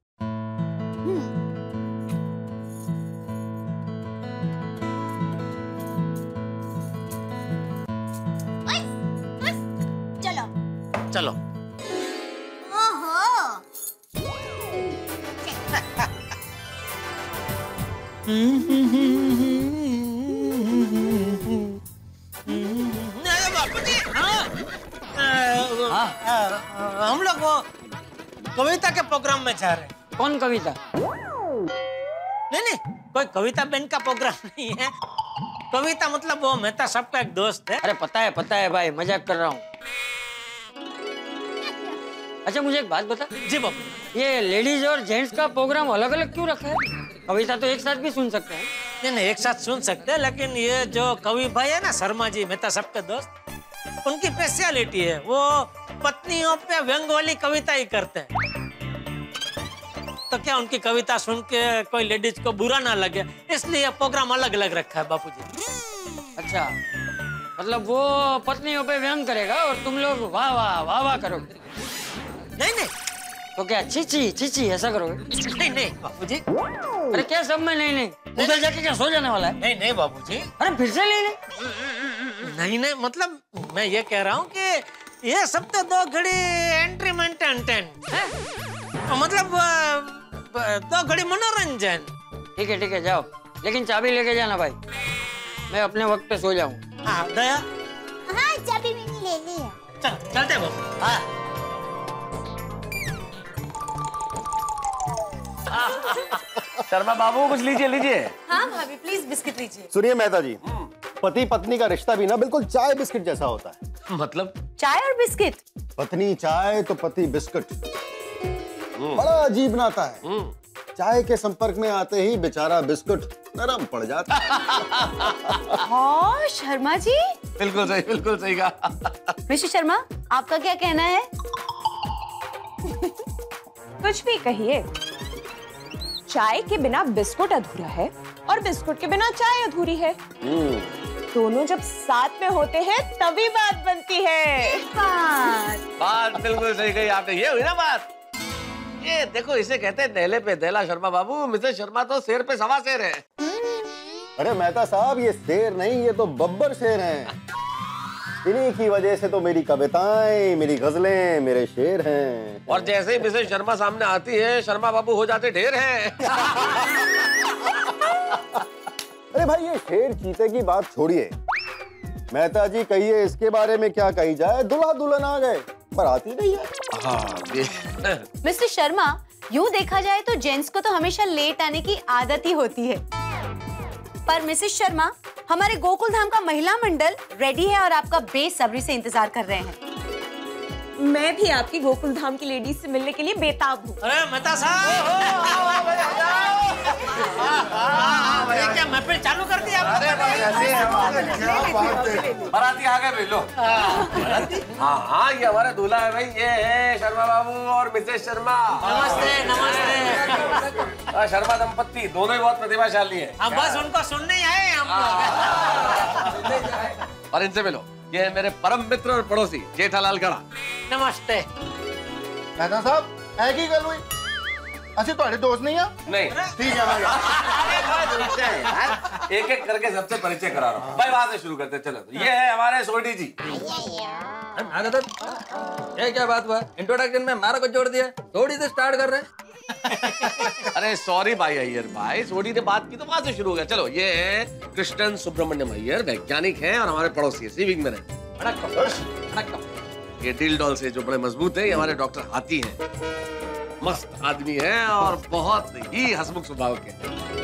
B: चलो
A: चलो।
B: ओहो।
A: हम लोग वो कविता के प्रोग्राम में जा रहे हैं।
M: कौन कविता?
A: नहीं, कोई कविता बेन का प्रोग्राम नहीं है। कविता मतलब वो मेहता साहब का एक दोस्त है।
M: अरे पता है भाई, मजाक कर रहा हूँ। अच्छा मुझे एक बात बता।
A: जी बाबू।
M: ये लेडीज और जेंट्स का प्रोग्राम अलग अलग क्यों रखा है? कविता तो एक साथ भी सुन सकते हैं।
A: नहीं, एक साथ सुन सकते हैं, लेकिन ये जो कवि भाई है ना, शर्मा जी, मेहता साहब के दोस्त, उनकी स्पेशलिटी है, वो पत्नियों पे व्यंग वाली कविता ही करते हैं। तो क्या उनकी कविता सुन के कोई लेडीज को बुरा ना लगे, इसलिए प्रोग्राम अलग अलग रखा है बापूजी।
M: अच्छा, मतलब वो पत्नियों पे व्यंग करेगा और तुम लोग वाह वाह वाह वाह करोगे?
A: नहीं।
M: तो क्या चीची ऐसा करोगे?
A: नहीं बापूजी।
M: अरे क्या सब में नहीं, उधर जाके क्या सो जाने वाला है?
A: नहीं बाबूजी।
M: अरे फिर से
A: नहीं, मतलब मैं ये कह रहा हूँ कि ये सब तो 2 घड़ी एंट्री मेंटेन, मतलब 2 घड़ी मनोरंजन।
M: ठीक है जाओ, लेकिन चाबी लेके जाना भाई, मैं अपने वक्त पे सो जाऊँ।
A: हाँ दया।
B: हाँ चाबी मैंने ले ली है।
A: चलते बाबू। हाँ।
E: शर्मा बाबू कुछ लीजिए।
G: हाँ भाभी प्लीज बिस्किट लीजिए।
L: सुनिए मेहता जी, पति पत्नी का रिश्ता भी ना बिल्कुल चाय बिस्किट जैसा होता है।
E: मतलब?
G: चाय और बिस्किट?
L: पत्नी चाय तो पति बिस्किट। बड़ा अजीब नाता है। चाय के संपर्क में आते ही बेचारा बिस्कुट नरम पड़ जाता है।
G: हाँ शर्मा जी,
E: बिल्कुल सही कहा।
G: मिस्टर शर्मा, आपका क्या कहना है?
K: कुछ भी कहिए, चाय के बिना बिस्कुट अधूरा है और बिस्कुट के बिना चाय अधूरी है। दोनों जब साथ में होते हैं तभी बात बनती है।
E: बात बिल्कुल सही कही आपने। ये हुई ना बात। ये देखो, इसे कहते हैं दहले पे दहला शर्मा बाबू। मिस्टर शर्मा तो शेर पे सवा शेर है।
L: अरे मेहता साहब, ये शेर नहीं, ये तो बब्बर शेर हैं। इन्हीं की वजह से तो मेरी कविताएं, मेरी गजलें, मेरे शेर हैं।
E: और जैसे ही मिसेस शर्मा सामने आती है, शर्मा बाबू हो जाते ढेर हैं।
L: अरे भाई, ये शेर चीते की बात छोड़िए। मेहता जी कहिए, इसके बारे में क्या कही जाए? दूल्हा दुल्हन आ गए, बाराती नहीं है।
G: मिस्टर शर्मा, यूँ देखा जाए तो जेंट्स को तो हमेशा लेट आने की आदत ही होती है, पर मिसेस शर्मा, हमारे गोकुल धाम का महिला मंडल रेडी है और आपका बेसब्री से इंतजार कर रहे हैं।
K: मैं भी आपकी गोकुल धाम की लेडीज से मिलने के लिए बेताब हूँ।
A: अरे मेहता साहब, क्या महफिल चालू कर दी आपने?
E: बाराती आ गए भाई, लो। हाँ, ये हमारा दूल्हा है भाई। ये है शर्मा बाबू और मिसेस शर्मा।
A: नमस्ते।
E: शर्मा दंपत्ति दोनों ही बहुत प्रतिभाशाली हैं।
A: हम बस उनको सुनने ही आए हम लोग।
E: और इनसे मिलो, ये है मेरे परम मित्र और पड़ोसी जेठालाल गढ़ा।
A: नमस्ते।
D: मेहता साहब, है की गल हुई? अच्छा, तुम्हारे दोस्त नहीं है?
E: नहीं।
D: ठीक है
E: एक एक करके सबसे परिचय करा रहा हूँ भाई। वहां से शुरू करते, चलो। ये है हमारे सोडी जी।
J: ये क्या बात हुआ? इंट्रोडक्शन में हमारा को जोड़ दिया, सोडी से स्टार्ट कर रहे हैं।
E: अरे सॉरी भाई अय्यर भाई, सोडी ने बात की तो वहां से शुरू हो गया। चलो, ये है कृष्णन सुब्रमण्यम अय्यर, वैज्ञानिक हैं और हमारे पड़ोसी है, सिविंग में रहते। ये डील डॉल से जो बड़े मजबूत है, ये हमारे डॉक्टर हाथी हैं। मस्त आदमी है और बहुत ही हंसमुख स्वभाव के।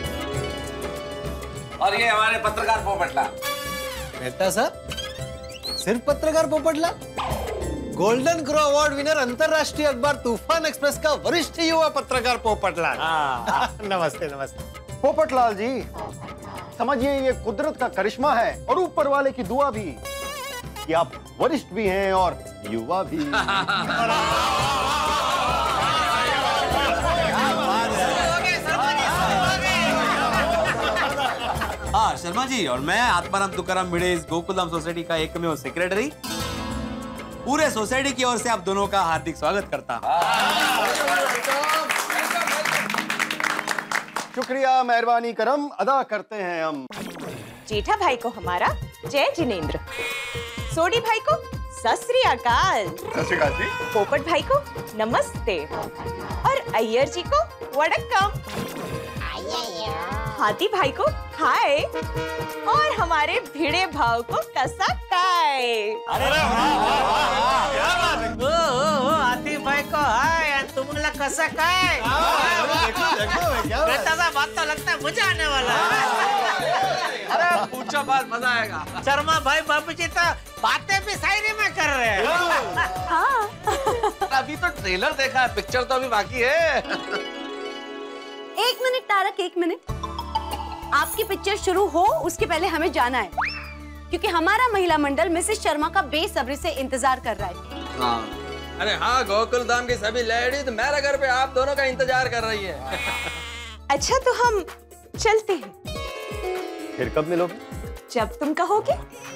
E: और ये हमारे पत्रकार पोपटलाल।
H: मेहता साहब, सिर्फ पत्रकार Popatlal? Golden crow award winner, अंतरराष्ट्रीय अखबार तूफान एक्सप्रेस का वरिष्ठ युवा पत्रकार पोपटलाल। नमस्ते।
L: पोपटलाल जी, समझिए ये कुदरत का करिश्मा है और ऊपर वाले की दुआ भी कि आप वरिष्ठ भी हैं और युवा भी।
C: हाँ शर्मा जी, और मैं आत्माराम तुकाराम भिड़े, इस गोकुलधाम सोसाइटी का एकमेव सेक्रेटरी। पूरे सोसाइटी की ओर से आप दोनों का हार्दिक स्वागत करता हूँ।
L: शुक्रिया, मेहरबानी करम अदा करते हैं हम।
K: जेठा भाई को हमारा जय जिनेंद्र, सोडी भाई को सत श्री अकाल, पोपट भाई को नमस्ते और अय्यर जी को वड़क्कम। हाथी भाई को हाय और हमारे भिड़े भाव को कसा काय।
A: अरे क्या बात है। ओ हाथी भाई को हाय तुम लोग कसा काय। बेटा सा बात तो लगता है मजा आने वाला है।
E: अरे पूछो बात, मजा आएगा।
A: शर्मा भाई बाबू जी तो बातें भी शायरी में कर रहे हैं।
K: हाँ।
E: अभी तो ट्रेलर देखा है, पिक्चर तो अभी बाकी है।
G: एक मिनट तारक, एक मिनट। आपकी पिक्चर शुरू हो उसके पहले हमें जाना है, क्योंकि हमारा महिला मंडल मिसेस शर्मा का बेसब्री से इंतजार कर रहा है।
J: हाँ। अरे हाँ, गोकुल धाम की सभी लेडीज मेरे घर पे आप दोनों का इंतजार कर रही है।
K: अच्छा तो हम चलते हैं।
L: फिर कब मिलोगे?
K: जब तुम कहोगे।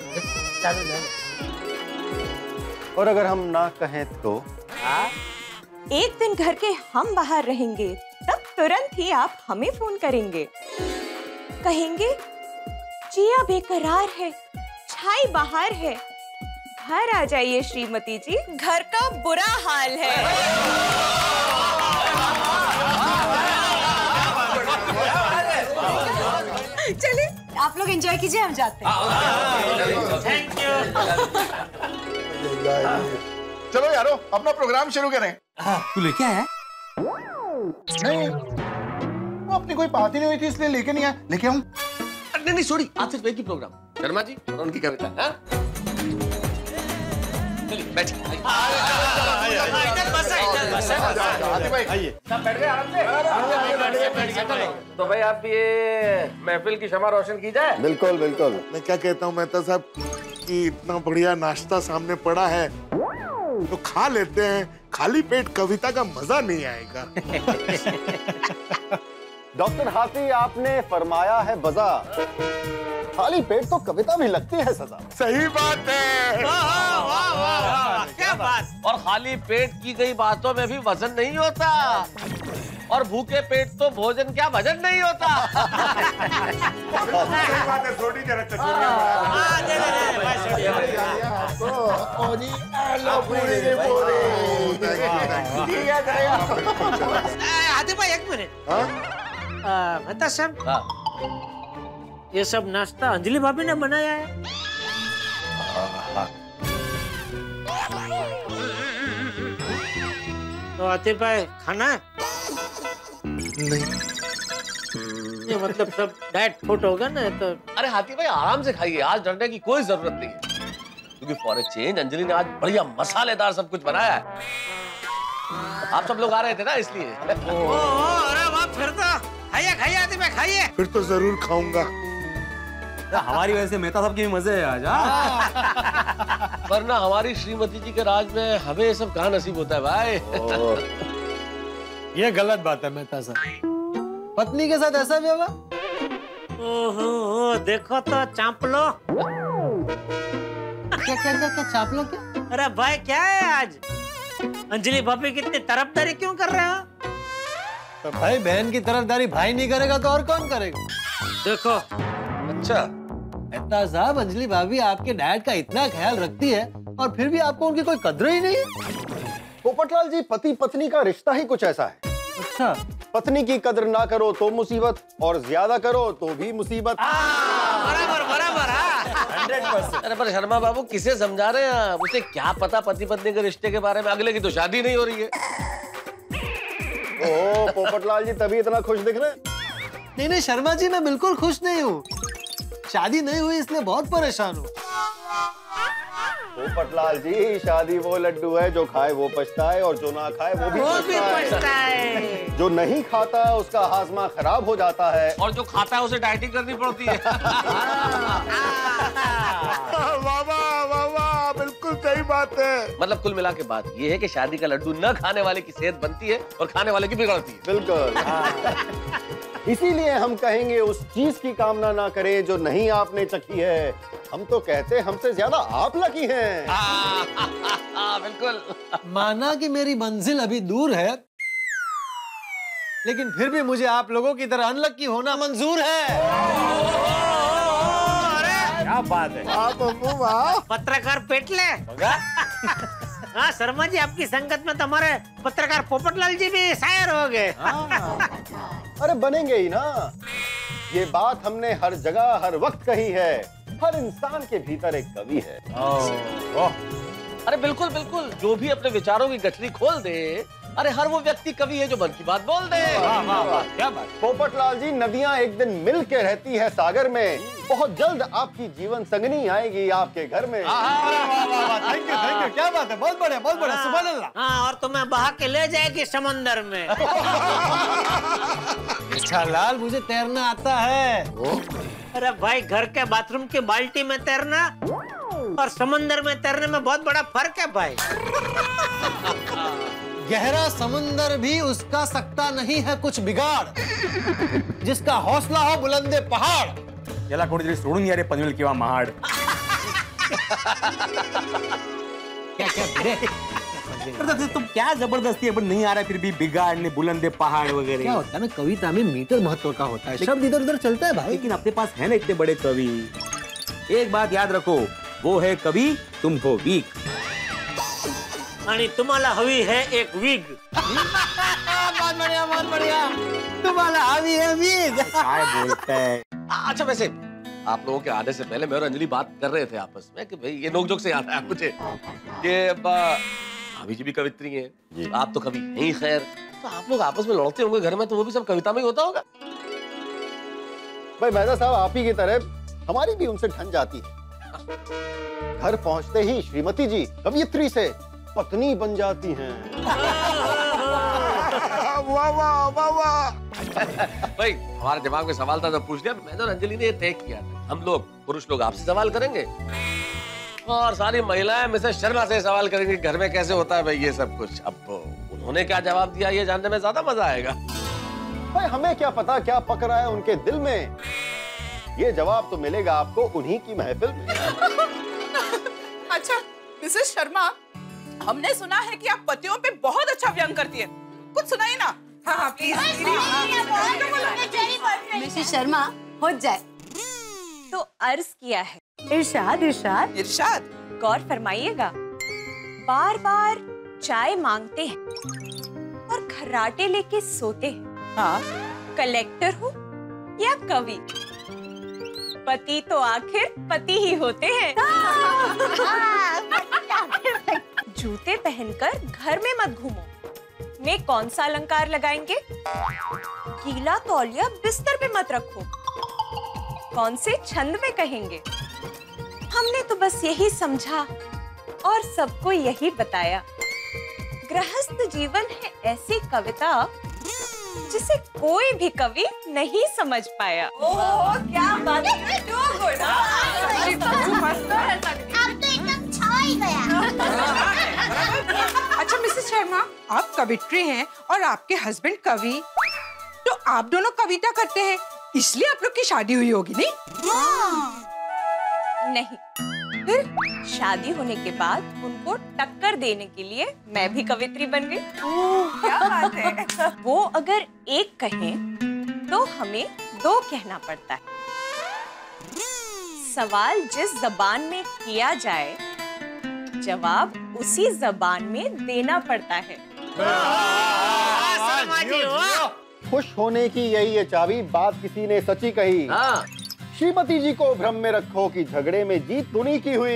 L: और अगर हम ना कहें तो?
K: एक दिन घर के हम बाहर रहेंगे, तब तुरंत ही आप हमें फोन करेंगे, कहेंगे जिया बेकरार है, छाई बाहर है, घर आ जाइए श्रीमती जी, घर का बुरा हाल है।
G: चलिए आप लोग एंजॉय कीजिए, हम जाते हैं।
A: Thank you.
D: चलो यारो, अपना प्रोग्राम शुरू करें।
C: तू लेके आया?
D: नहीं, वो अपनी कोई बात ही नहीं हुई थी इसलिए लेके नहीं आया। लेके आऊं?
E: नहीं नहीं सॉरी, आज सिर्फ एक ही प्रोग्राम, शर्मा जी और उनकी कविता। चलिए बैठिए।
J: सब बैठ गए आराम से। तो भाई आप ये महफिल की शमा रोशन की जाए।
I: बिल्कुल बिल्कुल। मैं क्या कहता हूँ मेहता साहब कि इतना बढ़िया नाश्ता सामने पड़ा है तो खा लेते हैं, खाली पेट कविता का मजा नहीं आएगा।
L: डॉक्टर हाथी, आपने फरमाया है बजा, खाली पेट तो कविता भी लगती है सजा।
I: सही बात है।
A: वाह वाह वाह, क्या बात।
E: और खाली पेट की गई बातों में भी वजन नहीं होता, और भूखे पेट तो भोजन क्या भजन नहीं होता।
I: सही बात है। छोटी जरा कचौड़ियां
A: हाथी भाई एक मिनट। बता सब, ये सब नाश्ता अंजलि भाभी ने बनाया है? तो आतिफ भाई खाना है?
I: नहीं।
A: ये मतलब सब डाइट फूड होगा ना तो।
E: अरे हाथी भाई आराम से खाइए, आज डरने की कोई जरूरत नहीं है, क्योंकि फॉर ए चेंज अंजलि ने आज बढ़िया मसालेदार सब कुछ बनाया है। आप सब लोग आ रहे थे ना इसलिए।
A: अरे वाह, फिर तो खाइए खाइए आतिफ भाई खाइए।
I: फिर तो जरूर खाऊंगा।
C: हमारी वजह से मेहता साहब की मजे है आज।
E: वरना हमारी श्रीमती जी के राज में हमें ये सब कहाँ नसीब होता है भाई।
H: ये गलत बात है मेहता साहब, पत्नी के साथ ऐसा व्यवहार।
A: ओहो देखो तो चांपलो।
H: क्या क्या क्या क्या चापलो क्या?
A: अरे भाई क्या है आज, अंजलि भाभी कितनी तरफदारी क्यों कर रहे हो?
H: तो भाई बहन की तरफदारी भाई नहीं करेगा तो और कौन करेगा?
A: देखो।
E: अच्छा
H: मेहता साहब, अंजलि भाभी आपके डैड का इतना ख्याल रखती है और फिर भी आपको उनकी कोई कदर ही नहीं है।
L: पोपटलाल जी, पति पत्नी का रिश्ता ही कुछ ऐसा है।
H: अच्छा,
L: पत्नी की कदर ना करो तो मुसीबत, और ज्यादा करो तो भी मुसीबत।
A: बराबर बराबर।
L: 100%।
E: अरे पर शर्मा बाबू किसे समझा रहे हैं आप? उसे क्या पता पति पत्नी के रिश्ते के बारे में, अगले की तो शादी नहीं हो रही है।
L: ओ पोपटलाल जी, तभी इतना खुश दिख रहे हैं।
H: नहीं नहीं शर्मा जी, मैं बिल्कुल खुश नहीं हूँ, शादी नहीं हुई इसलिए बहुत परेशान हूँ।
L: पोपटलाल जी, शादी वो लड्डू है जो खाए वो पछताए, और जो ना खाए वो भी पछताए। जो नहीं खाता उसका हाजमा खराब हो जाता है,
E: और जो खाता है उसे डाइटिंग करनी पड़ती है।
I: वाह, बिल्कुल सही बात है।
E: मतलब कुल मिला के बात ये है कि शादी का लड्डू न खाने वाले की सेहत बनती है और खाने वाले की बिगड़ती है।
L: बिल्कुल। इसीलिए हम कहेंगे उस चीज की कामना ना करें जो नहीं आपने चखी है। हम तो कहते हैं हमसे ज्यादा आप लकी हैं।
E: बिल्कुल।
H: माना कि मेरी मंजिल अभी दूर है, लेकिन फिर भी मुझे आप लोगों की तरह अनलकी होना मंजूर है।
A: क्या बात है। पत्रकार पेटले। हाँ शर्मा जी, आपकी संगत में तो हमारे पत्रकार पोपटलाल जी भी शायर हो गए।
L: अरे बनेंगे ही ना, ये बात हमने हर जगह हर वक्त कही है, हर इंसान के भीतर एक कवि है।
E: अरे बिल्कुल बिल्कुल, जो भी अपने विचारों की गठरी खोल दे, अरे हर वो व्यक्ति कवि है जो मन की बात बोल दे।
L: क्या बात। पोपटलाल जी, नदियां एक दिन मिल के रहती है सागर में, बहुत जल्द आपकी जीवन संगनी आएगी आपके घर में।
H: थैंक यू, क्या बात है, बहुत बढ़िया सुभान अल्लाह।
A: हाँ, और तुम्हें बहा के ले जाएगी समंदर में।
H: अच्छा लाल, मुझे तैरना आता है।
A: अरे भाई, घर के बाथरूम की बाल्टी में तैरना और समंदर में तैरने में बहुत बड़ा फर्क है भाई।
H: गहरा समुंदर भी उसका सकता नहीं है कुछ बिगाड़, जिसका हौसला हो बुलंदे पहाड़।
C: याला कोणीतरी सोडून या रे पनवेल किंवा महाड। क्या तुम क्या जबरदस्ती है, नहीं आ रहा है फिर भी बिगाड़ ने बुलंदे पहाड़ वगैरह।
H: क्या होता है ना, कविता में मीटर महत्व का होता है, शब्द इधर उधर चलता है भाई।
C: लेकिन अपने पास है ना इतने बड़े कवि। एक बात याद रखो, वो है कवि, तुम हो वीक।
A: आणि तुम्हाला हवी है एक विग।
H: बहुत बढ़िया, तुम्हारा हवी है विग।
C: क्या बोलता है।
E: अच्छा, वैसे आप लोगों के आने से पहले मैं और अंजलि बात कर रहे थे आपस में कि भाई ये नोकझोंक से याद है मुझे कि भाभी जी भी कवित्री हैं, आप तो कवि नहीं, खैर तो आप लोग आपस में लड़ते होंगे घर में, तो वो भी सब कविता में ही होता होगा।
L: भाई मेहता साहब, आप ही की तरह हमारी भी उनसे ठन जाती है। घर पहुंचते ही श्रीमती जी कवियत्री से पत्नी बन जाती हैं।
I: वाह वाह वाह वाह।
E: भाई हमारे दिमाग में सवाल था तो पूछ लिया। मैं तो अंजलि ने तय किया था, हम लोग पुरुष लोग आपसे सवाल करेंगे और सारी महिलाएं मिसेस शर्मा से सवाल करेंगी घर में कैसे होता है भाई ये सब कुछ। अब उन्होंने क्या जवाब दिया ये जानने में ज्यादा मजा आएगा।
L: भाई हमें क्या पता क्या पक रहा है उनके दिल में, ये जवाब तो मिलेगा आपको उन्हीं की महफिल में।
N: अच्छा मिसेस शर्मा, हमने सुना है कि आप पतियों पे बहुत अच्छा व्यंग करती है, कुछ सुनाइए ना। हाँ प्लीज।
G: मिसेस शर्मा हो जाए
K: तो अर्ज किया है।
G: इरशाद इरशाद
N: इरशाद।
K: गौर फरमाइएगा, बार बार चाय मांगते हैं और खर्राटे लेके सोते हैं।
N: हाँ,
K: कलेक्टर हो या कवि, पति तो आखिर पति ही होते हैं। जूते पहनकर घर में मत घूमो, में कौन सा अलंकार लगाएंगे? गीला तौलिया बिस्तर पे मत रखो, कौन से छंद में कहेंगे? हमने तो बस यही समझा और सबको यही बताया। गृहस्थ जीवन है ऐसी कविता जिसे कोई भी कवि नहीं समझ पाया।
N: ओह क्या बात है,
B: अब तो एकदम छा ही गया।
N: अच्छा मिसेस शर्मा, आप कवित्री हैं और आपके हस्बैंड कवि, तो आप दोनों कविता करते हैं, इसलिए आप लोग की शादी हुई होगी नहीं?
K: नहीं, फिर शादी होने के बाद उनको टक्कर देने के लिए मैं भी कवित्री बन गई।
N: क्या बात है।
K: वो अगर एक कहें तो हमें दो कहना पड़ता है। सवाल जिस जबान में किया जाए, जवाब उसी जबान में देना पड़ता है।
L: खुश होने की यही है चाबी, बात किसी ने सच्ची कही।
E: हाँ।
L: श्रीमती जी को भ्रम में रखो कि झगड़े में जीत उन्हीं की हुई।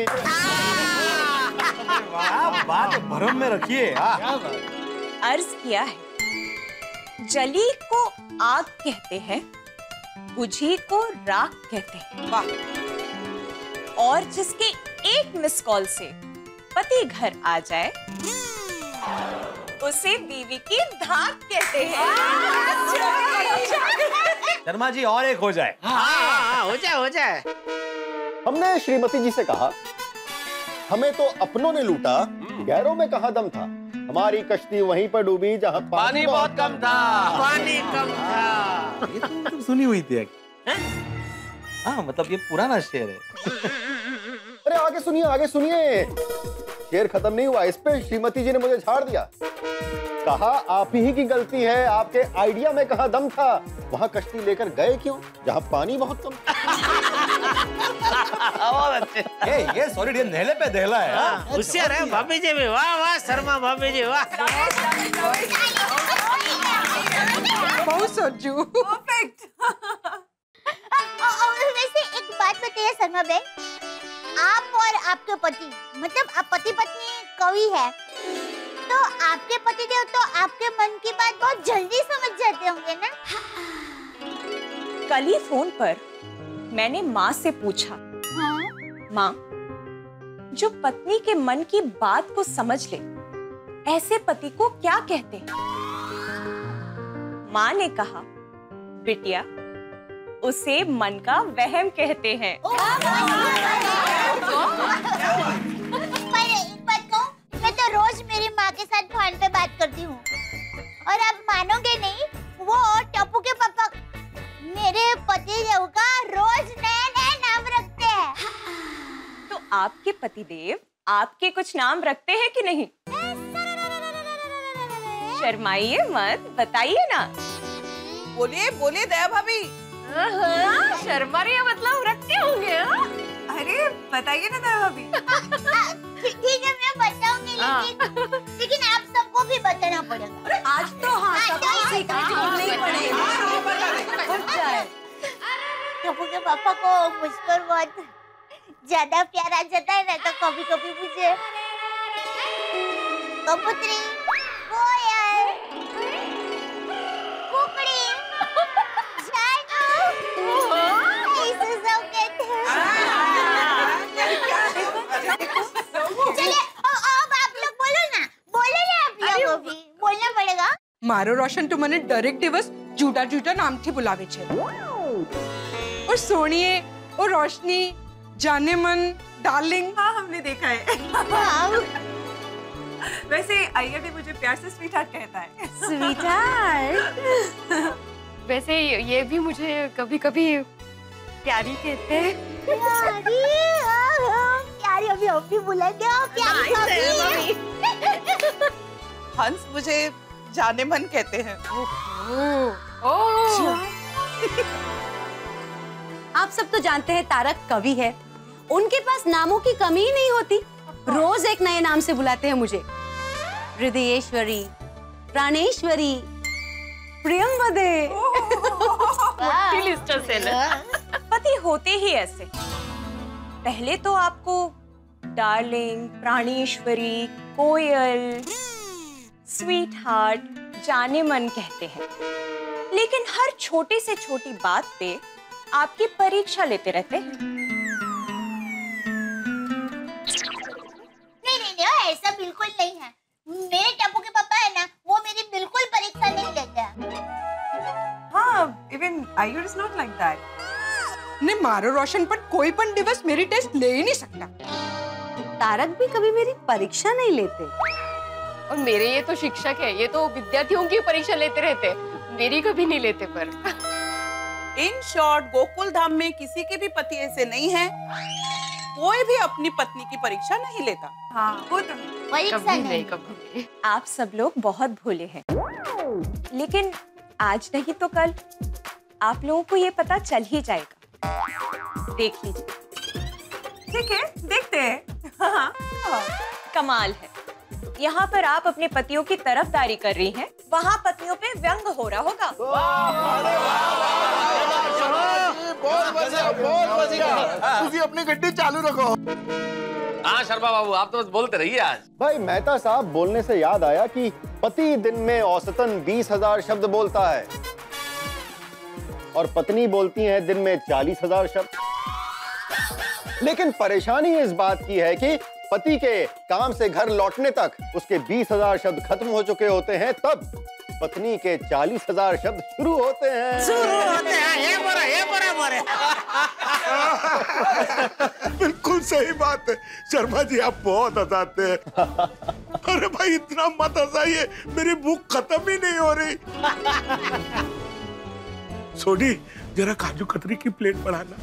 C: बात भ्रम में रखिए।
K: अर्ज किया है, जली को आग कहते हैं, बुझी को राख कहते हैं।
N: वाह।
K: और जिसके एक मिस कॉल से पति घर आ जाए, उसे बीवी की धाक कहते हैं।
C: शर्मा जी और एक हो जाए।
A: हाँ, हो जाए हो जाए।
L: हमने श्रीमती जी से कहा, हमें तो अपनों ने लूटा, गैरों में कहाँ दम था। हमारी कश्ती वहीं पर डूबी जहाँ
E: पानी बहुत कम था।
A: पानी कम था।
C: ये तो मतलब सुनी हुई थी। हाँ मतलब ये पुराना शेर है।
L: अरे आगे सुनिए आगे सुनिए, शेर खत्म नहीं हुआ, इस पे श्रीमती जी ने मुझे झाड़ दिया। कहा आप ही की गलती है, आपके आइडिया में कहाँ दम था, वहाँ कश्ती लेकर गए क्यों जहाँ पानी बहुत कम।
C: ये सॉरी, ये नेहले पे देहला है।
A: होशियार है भाभी जी भी। वाह वाह शर्मा भाभी जी, वाह।
N: बहुत सोचू।
G: परफेक्ट।
B: शर्मा बहन, आप और आपके पति मतलब आप पति पत्नी कवि है, तो आपके पतिदेव तो आपके मन की बात बहुत जल्दी समझ जाते होंगे ना?
K: कल ही फोन पर मैंने माँ से पूछा,
B: हाँ?
K: माँ, जो पत्नी के मन की बात को समझ ले, ऐसे पति को क्या कहते हैं? माँ ने कहा, बिटिया, उसे मन का वहम कहते हैं।
B: पर एक बात कहूँ, मैं तो रोज मेरी माँ के साथ फोन पे बात करती हूँ, और आप मानोगे नहीं, वो टप्पू के पापा मेरे पतिदेव का रोज नया नया नाम रखते हैं।
K: तो आपके पतिदेव आपके कुछ नाम रखते हैं कि नहीं? शर्माइए मत, बताइए ना।
N: बोलिए बोलिए दया भाभी।
K: शर्मा रही है मतलब रखते होंगे।
G: अरे बताइए ना दया भाभी।
B: ठीक है, मैं बताऊंगी, लेकिन आप सबको भी बताना पड़ेगा।
G: आज तो हाँ, सबको सीक्रेट बोलना ही पड़ेगा। उठ जाए।
B: टप्पू के पापा को मुझ पर बहुत ज्यादा प्यार आ जाता है ना, तो कभी कभी मुझे कबूतरी, कोयल, कुकड़ी, जानू, ऐसे सब कहते हैं। चलिए, अब आप लोग बोलो ना आप लोग भी बोलना पड़ेगा।
N: मारो रोशन तो मैंने डायरेक्ट दिवस जूटा जूटा नाम थी बुलावे छे, और सोनिए और रोशनी, जाने मन, डार्लिंग।
G: हाँ, हमने देखा है। वैसे अय्यर भी मुझे प्यार से स्वीटहार्ट कहता है।
K: स्वीटहार्ट? वैसे ये भी मुझे कभी कभी प्यारी कहते हैं।
B: प्यारी, प्यारी अभी हम भी बुलाएंगे, प्यारी भाभी।
N: हंस मुझे जाने मन कहते हैं।
G: आप सब तो जानते हैं तारक कवि है, उनके पास नामों की कमी ही नहीं होती। रोज एक नए नाम से बुलाते हैं मुझे। हृदयेश्वरी, प्राणेश्वरी, प्रियंवदे।
K: पति होते ही ऐसे। पहले तो आपको डार्लिंग, प्राणेश्वरी, कोयल, स्वीट हार्ट, जाने मन कहते हैं, लेकिन हर छोटी से छोटी बात पे आपकी परीक्षा लेते रहते हैं।
B: नहीं, ऐसा बिल्कुल नहीं है। मेरे टप्पू के पापा है ना, वो मेरी बिल्कुल परीक्षा नहीं लेते हैं।
G: हाँ, even Ayyur is not like that.
N: ने मारो रोशन पर कोई पण दिवस मेरी टेस्ट ले ही नहीं सकता।
G: तारक भी कभी मेरी परीक्षा नहीं लेते।
K: और मेरे ये तो शिक्षक है, ये तो विद्यार्थियों की परीक्षा लेते रहते, मेरी कभी नहीं लेते। पर
N: इन शॉर्ट, गोकुल धाम में किसी के भी पति ऐसे नहीं है, कोई भी अपनी पत्नी की परीक्षा नहीं लेता।
G: हाँ, वो तो
B: परीक्षा नहीं।
K: कभी। आप सब लोग बहुत भोले हैं, लेकिन आज नहीं तो कल आप लोगों को ये पता चल ही जाएगा। देख लीजिए।
G: ठीक है, देखते हैं। हाँ।
K: कमाल है, यहाँ पर आप अपने पतियों की तरफदारी कर रही हैं, वहाँ पतियों पे व्यंग हो रहा होगा।
L: तुझे अपनी गड्डी चालू रखो।
E: हाँ शर्मा बाबू, आप तो बस बोलते रहिए आज।
L: भाई मेहता साहब, बोलने से याद आया कि पति दिन में औसतन 20,000 शब्द बोलता है, और पत्नी बोलती है दिन में 40,000 शब्द। लेकिन परेशानी इस बात की है कि पति के काम से घर लौटने तक उसके 20,000 शब्द खत्म हो चुके होते हैं, तब पत्नी के 40,000 शब्द शुरू होते हैं।
A: ये बराबर है।
I: बिल्कुल सही बात है शर्मा जी, आप बहुत हंसाते हैं। अरे भाई इतना मत हंसाइए, मेरी भूख खत्म ही नहीं हो रही। सोनी, जरा काजू कतरी की प्लेट बढ़ाना।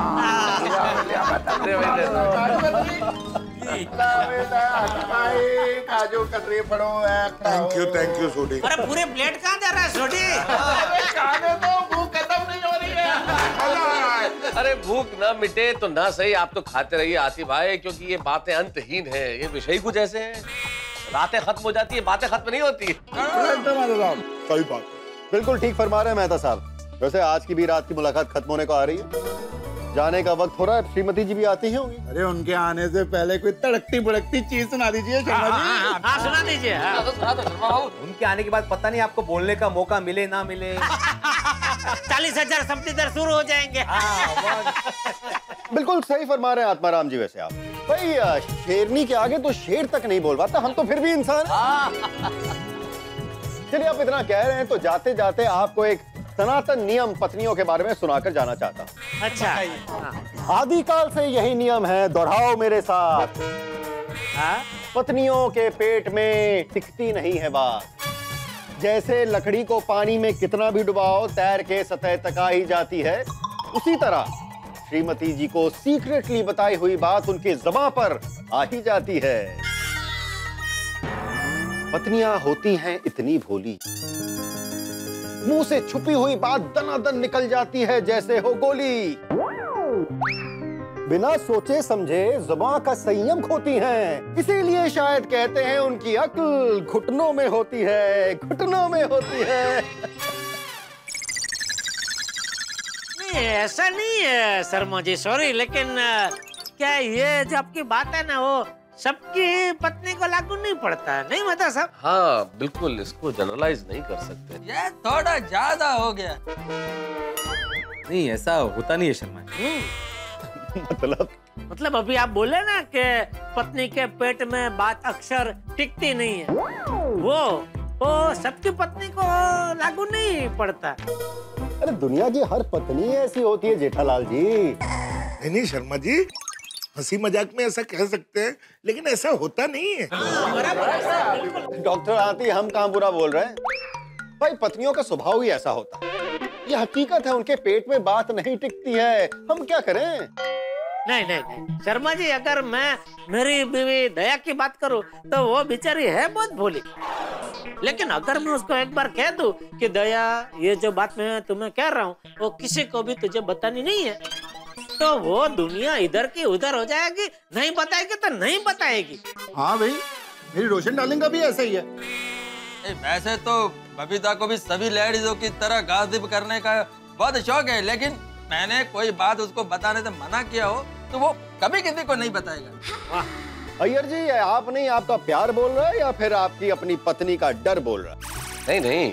L: काजू कतरी पड़ो।
I: Thank you Soni.
A: अरे पूरे प्लेट कहाँ दे रहा है सोनी?
L: खाने तो भूख खत्म नहीं हो रही है।
E: अरे भूख ना मिटे तो ना सही, आप तो खाते रहिए आसिफ भाई, क्योंकि ये बातें अंतहीन है। ये विषय ही कुछ ऐसे हैं, रातें खत्म हो जाती है, बातें खत्म नहीं होती।
I: सही बात है।
L: बिल्कुल ठीक फरमा रहे हैं मेहता साहब। वैसे आज की भी रात की मुलाकात खत्म होने को आ रही है। जाने का वक्त हो रहा है, श्रीमती जी भी आती ही होंगी।
D: अरे उनके आने से पहले कोई तड़कती भड़कती चीज सुना दीजिए शर्मा जी।
A: हाँ सुना दीजिए।
C: उनके आने के बाद पता नहीं आपको बोलने का मौका मिले ना मिले।
A: 40,000 शब्द इधर शुरू हो जाएंगे।
L: बिल्कुल सही फरमा रहे हैं आत्माराम जी। वैसे आप भाई शेरनी के आगे तो शेर तक नहीं बोल पाता, हम तो फिर भी इंसान हैं। चलिए आप इतना कह रहे हैं तो जाते जाते आपको एक सनातन नियम पत्नियों के बारे में सुनाकर जाना चाहता हूँ।
A: अच्छा।
L: आदिकाल से यही नियम है, दोहराओ मेरे साथ। पत्नियों के पेट में टिकती नहीं है बात। जैसे लकड़ी को पानी में कितना भी डुबाओ तैर के सतह तक आ ही जाती है, उसी तरह श्रीमती जी को सीक्रेटली बताई हुई बात उनके ज़बां पर आ ही जाती है। पत्नियां होती हैं इतनी भोली, मुंह से छुपी हुई बात दनादन निकल जाती है जैसे हो गोली। बिना सोचे समझे ज़बां का संयम खोती हैं, इसीलिए शायद कहते हैं उनकी अक्ल घुटनों में होती है, घुटनों में होती है।
A: नहीं ऐसा नहीं है शर्मा जी, सॉरी, लेकिन क्या ये जो आपकी बात है ना वो सबकी पत्नी को लागू नहीं पड़ता है, नहीं मतलब साहब?
E: हाँ बिल्कुल, इसको जनरलाइज नहीं कर सकते।
J: ये थोड़ा ज्यादा हो गया।
C: नहीं ऐसा होता नहीं है शर्मा जी।
L: मतलब
A: अभी आप बोले ना कि पत्नी के पेट में बात अक्सर टिकती नहीं है, वो सबकी पत्नी को लागू नहीं पड़ता।
L: अरे दुनिया की हर पत्नी ऐसी होती है जेठालाल जी।
I: नहीं शर्मा जी, हंसी मजाक में ऐसा कह सकते हैं, लेकिन ऐसा होता नहीं है।
L: डॉक्टर आती हम कहाँ बुरा बोल रहे हैं भाई, पत्नियों का स्वभाव ही ऐसा होता है, ये हकीकत है। उनके पेट में बात नहीं टिकती है, हम क्या करें?
A: नहीं शर्मा जी, अगर मैं मेरी बीवी दया की बात करूं तो वो बेचारी है बहुत भोली, लेकिन अगर मैं उसको एक बार कह दूं कि दया ये जो बात मैं तुम्हें कह रहा हूँ वो किसी को भी तुझे बतानी नहीं है, तो वो दुनिया इधर की उधर हो जाएगी, नहीं बताएगी तो नहीं बताएगी।
D: हाँ भाई, मेरी रोशन डार्लिंग का भी ऐसा ही है।
J: वैसे तो बबीता को भी सभी लेडीजों की तरह गासिप करने का बहुत शौक है, लेकिन मैंने कोई बात उसको बताने से मना किया हो तो वो कभी किसी को नहीं बताएगा।
L: अय्यर जी, आप नहीं आपका प्यार बोल रहा है या फिर आपकी अपनी पत्नी का डर बोल रहा है?
E: नहीं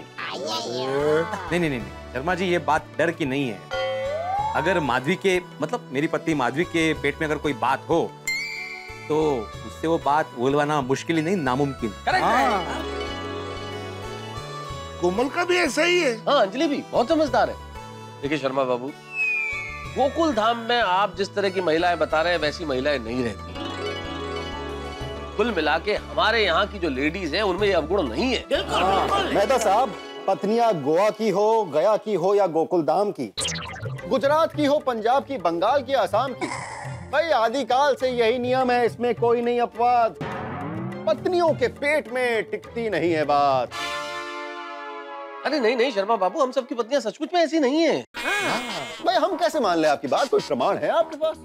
C: शर्मा जी, ये बात डर की नहीं है। अगर माधवी के मतलब मेरी पत्नी माधवी के पेट में अगर कोई बात हो तो उससे वो बात बोलवाना मुश्किल ही नहीं, नामुमकिन।
I: कोमल का भी ऐसा ही है।
E: हाँ, अंजलि भी बहुत समझदार है। देखिए शर्मा बाबू, गोकुल धाम में आप जिस तरह की महिलाएं बता रहे हैं वैसी महिलाएं नहीं रहती। कुल मिला के हमारे यहाँ की जो लेडीज हैं उनमें ये अवगुण नहीं है।
L: मेहता साहब, पत्नियां गोवा की हो, गया की हो या गोकुल धाम की, गुजरात की हो, पंजाब की, बंगाल की, आसाम की, भाई आदिकाल से यही नियम है, इसमें कोई नहीं अपवाद। पत्नियों के पेट में टिकती नहीं है बात।
E: अरे नहीं शर्मा बाबू, हम सबकी पत्नियां सचमुच में ऐसी नहीं है।
L: भाई हम कैसे मान ले आपकी बात? कोई प्रमाण है आपके पास?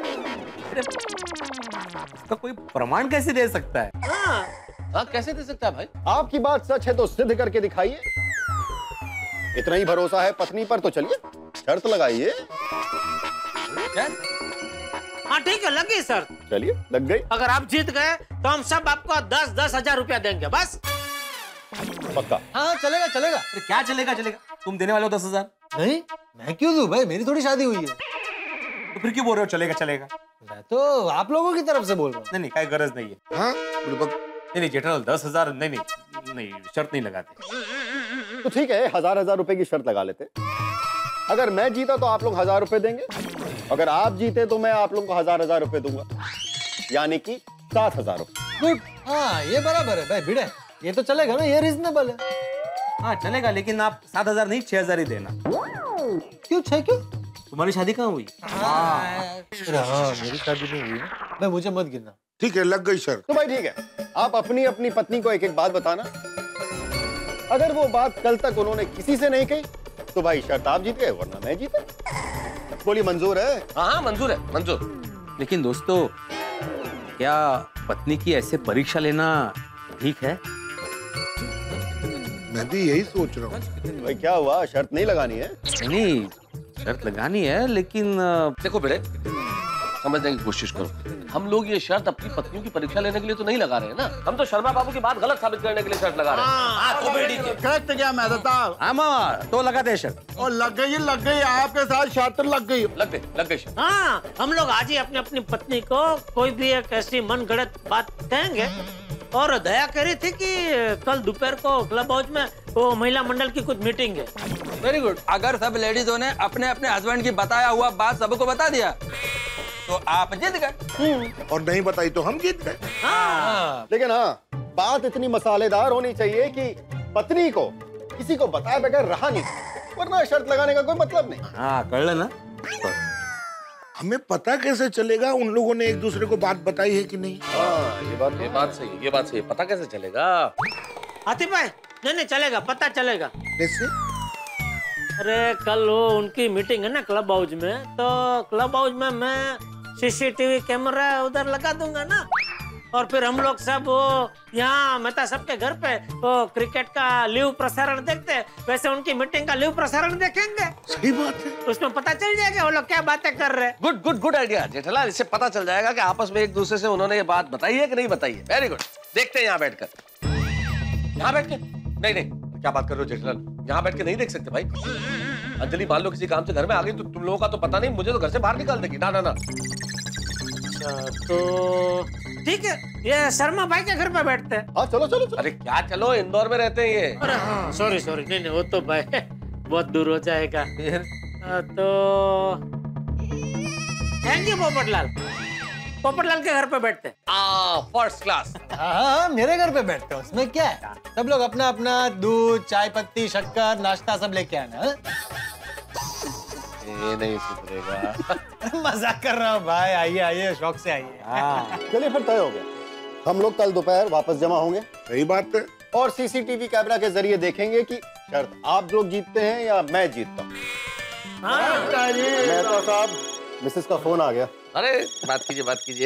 C: इसका कोई प्रमाण कैसे दे सकता है?
E: हाँ कैसे दे सकता है भाई?
L: आपकी बात सच है तो सिद्ध करके दिखाइए। इतना ही भरोसा है पत्नी पर तो चलिए शर्त लगाइए।
A: हाँ ठीक है, लगी सर।
L: चलिए लग गई।
A: अगर आप जीत गए तो हम सब आपको 10-10 हजार रुपया देंगे, बस।
L: पक्का?
H: हाँ चलेगा।
C: अरे क्या चलेगा? तुम देने वाले हो 10,000?
H: नहीं, मैं क्यों दूं भाई, मेरी थोड़ी शादी हुई है।
C: तो फिर क्यों बोल रहे हो चलेगा?
H: मैं तो आप लोगों की तरफ से बोल रहा हूँ।
C: नहीं कोई गरज नहीं है।
I: हाँ
C: नहीं जेठालाल, 10,000 नहीं शर्त नहीं लगाते।
L: तो ठीक है, 1000 रुपए की शर्त लगा लेते। अगर मैं जीता तो आप लोग 1000 रुपए देंगे, अगर आप जीते तो मैं आप लोगों को 1000 रुपए दूंगा, यानी कि 7000 रुपए।
H: गुड, हाँ ये बराबर है भाई भिड़े, ये तो चलेगा ना, ये रीजनेबल है।
C: हाँ चलेगा, लेकिन आप 7,000 नहीं 6,000 ही देना।
H: क्यों 6 क्यों?
C: तुम्हारी शादी कहाँ हुई?
H: हाँ मेरी शादी नहीं हुई ना भाई, मुझे मत गिनना।
I: ठीक है, लग गई शर्त।
L: तो भाई ठीक है, आप अपनी अपनी पत्नी को एक एक बात बताना। अगर वो बात कल तक उन्होंने किसी से नहीं कही तो भाई शर्त आप जीत गए, वरना मैं जीता। बोली मंजूर है?
E: हाँ मंजूर है, मंजूर।
C: लेकिन दोस्तों, क्या पत्नी की ऐसे परीक्षा लेना ठीक है?
I: मैं भी यही सोच रहा हूँ।
L: भाई क्या हुआ, शर्त नहीं लगानी है?
C: नहीं,
E: शर्त लगानी है, लेकिन देखो बेटे, समझने की कोशिश करो। हम लोग ये शर्त अपनी पत्नियों की परीक्षा लेने के लिए तो नहीं लगा रहे हैं ना। हम तो शर्मा बाबू की बात गलत साबित करने के लिए शर्त लगा रहे हैं।
D: करेक्ट क्या मेहता साहब?
C: हाँ तो लगा दे शर्त।
D: और लग गई आपके साथ शर्त लग गई
E: शर्त।
A: हाँ, हम लोग आज ही अपनी अपनी पत्नी को कोई भी एक ऐसी मन गढ़ंत बात कहेंगे। और दया करी थी कि कल दोपहर को क्लब हाउस में वो महिला मंडल की कुछ मीटिंग है।
J: Very good. अगर सब लेडीजों ने अपने अपने हस्बैंड की बताया हुआ बात सबको बता दिया तो आप जीत गए,
I: और नहीं बताई तो हम जीत गए।
L: लेकिन हाँ, बात इतनी मसालेदार होनी चाहिए कि पत्नी को किसी को बताए बगैर रहा नहीं, वरना शर्त लगाने का कोई मतलब नहीं।
C: हाँ कर लेना।
I: हमें पता कैसे चलेगा उन लोगों ने एक दूसरे को बात बताई है कि नहीं?
E: ये बात सही है। पता कैसे चलेगा?
A: आतिफ भाई, नहीं चलेगा, पता चलेगा।
I: कैसे?
A: अरे कल वो उनकी मीटिंग है ना क्लब हाउस में, तो क्लब हाउस में मैं सीसीटीवी कैमरा उधर लगा दूंगा ना, और फिर हम लोग सब वो यहाँ मेहता साहब के घर पे वो क्रिकेट का लिव प्रसारण देखते हैं, वैसे उनकी मीटिंग का लिव प्रसारण देखेंगे।
I: सही बात है।
A: उसमें पता चल जाएगा वो लोग क्या बातें कर रहे हैं।
E: Good idea Jethalal. इससे पता चल जाएगा कि आपस में एक दूसरे से उन्होंने ये बात बताई है कि नहीं बताई है। Very good. देखते हैं यहाँ बैठकर। यहाँ बैठ के? नहीं, क्या बात कर रहे हो जेठालाल? यहाँ बैठ के नहीं देख सकते भाई। अंजलि मान लो किसी काम से घर में आ गई तो तुम लोगों का तो पता नहीं, मुझे तो घर से बाहर निकाल देगी। ना।
A: तो ठीक है, ये शर्मा भाई के घर पे बैठते हैं।
L: हाँ चलो।
E: अरे क्या चलो, इंदौर में रहते हैं ये।
A: अरे हाँ, सॉरी नहीं, वो तो भाई बहुत दूर हो जाएगा। तो थैंक यू पोपटलाल के घर पे बैठते हैं।
E: First class.
H: हाँ, मेरे घर पे बैठते हो, उसमें क्या है? सब लोग अपना अपना दूध, चाय पत्ती, शक्कर, नाश्ता सब लेके आना।
E: ये नहीं सुधरेगा।
H: मजाक कर रहा हूँ भाई, आइए शौक से आइए।
L: चलिए फिर तय हो गया, हम लोग कल दोपहर वापस जमा होंगे।
I: सही बात है।
L: और सीसीटीवी कैमरा के जरिए देखेंगे कि शर्त आप लोग जीतते हैं या मैं जीतता हूँ। मेहता साहब, मिसेस का फोन आ गया।
E: अरे बात कीजिए।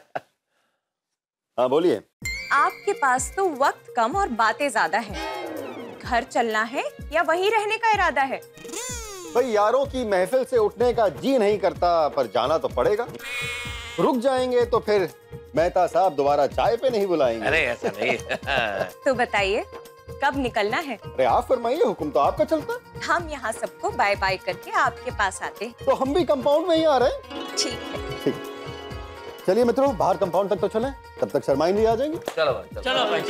L: हाँ बोलिए।
K: आपके पास तो वक्त कम और बातें ज्यादा हैं। घर चलना है या वहीं रहने का इरादा है?
L: भाई यारों की महफिल से उठने का जी नहीं करता, पर जाना तो पड़ेगा। रुक जाएंगे तो फिर मेहता साहब दोबारा चाय पे नहीं बुलाएंगे।
E: अरे ऐसा नहीं।
K: तो बताइए कब निकलना है?
L: अरे आप फरमाइए, हुक्म तो आपका चलता।
K: हम यहाँ सबको बाय बाय करके आपके पास आते हैं।
L: तो हम भी कंपाउंड में ही आ रहे हैं।
K: ठीक है।
L: ठीक, चलिए मित्रों, बाहर कंपाउंड तक तो चलें, तब तक शर्माइन भी आ जाएंगी।
E: चलो भाई।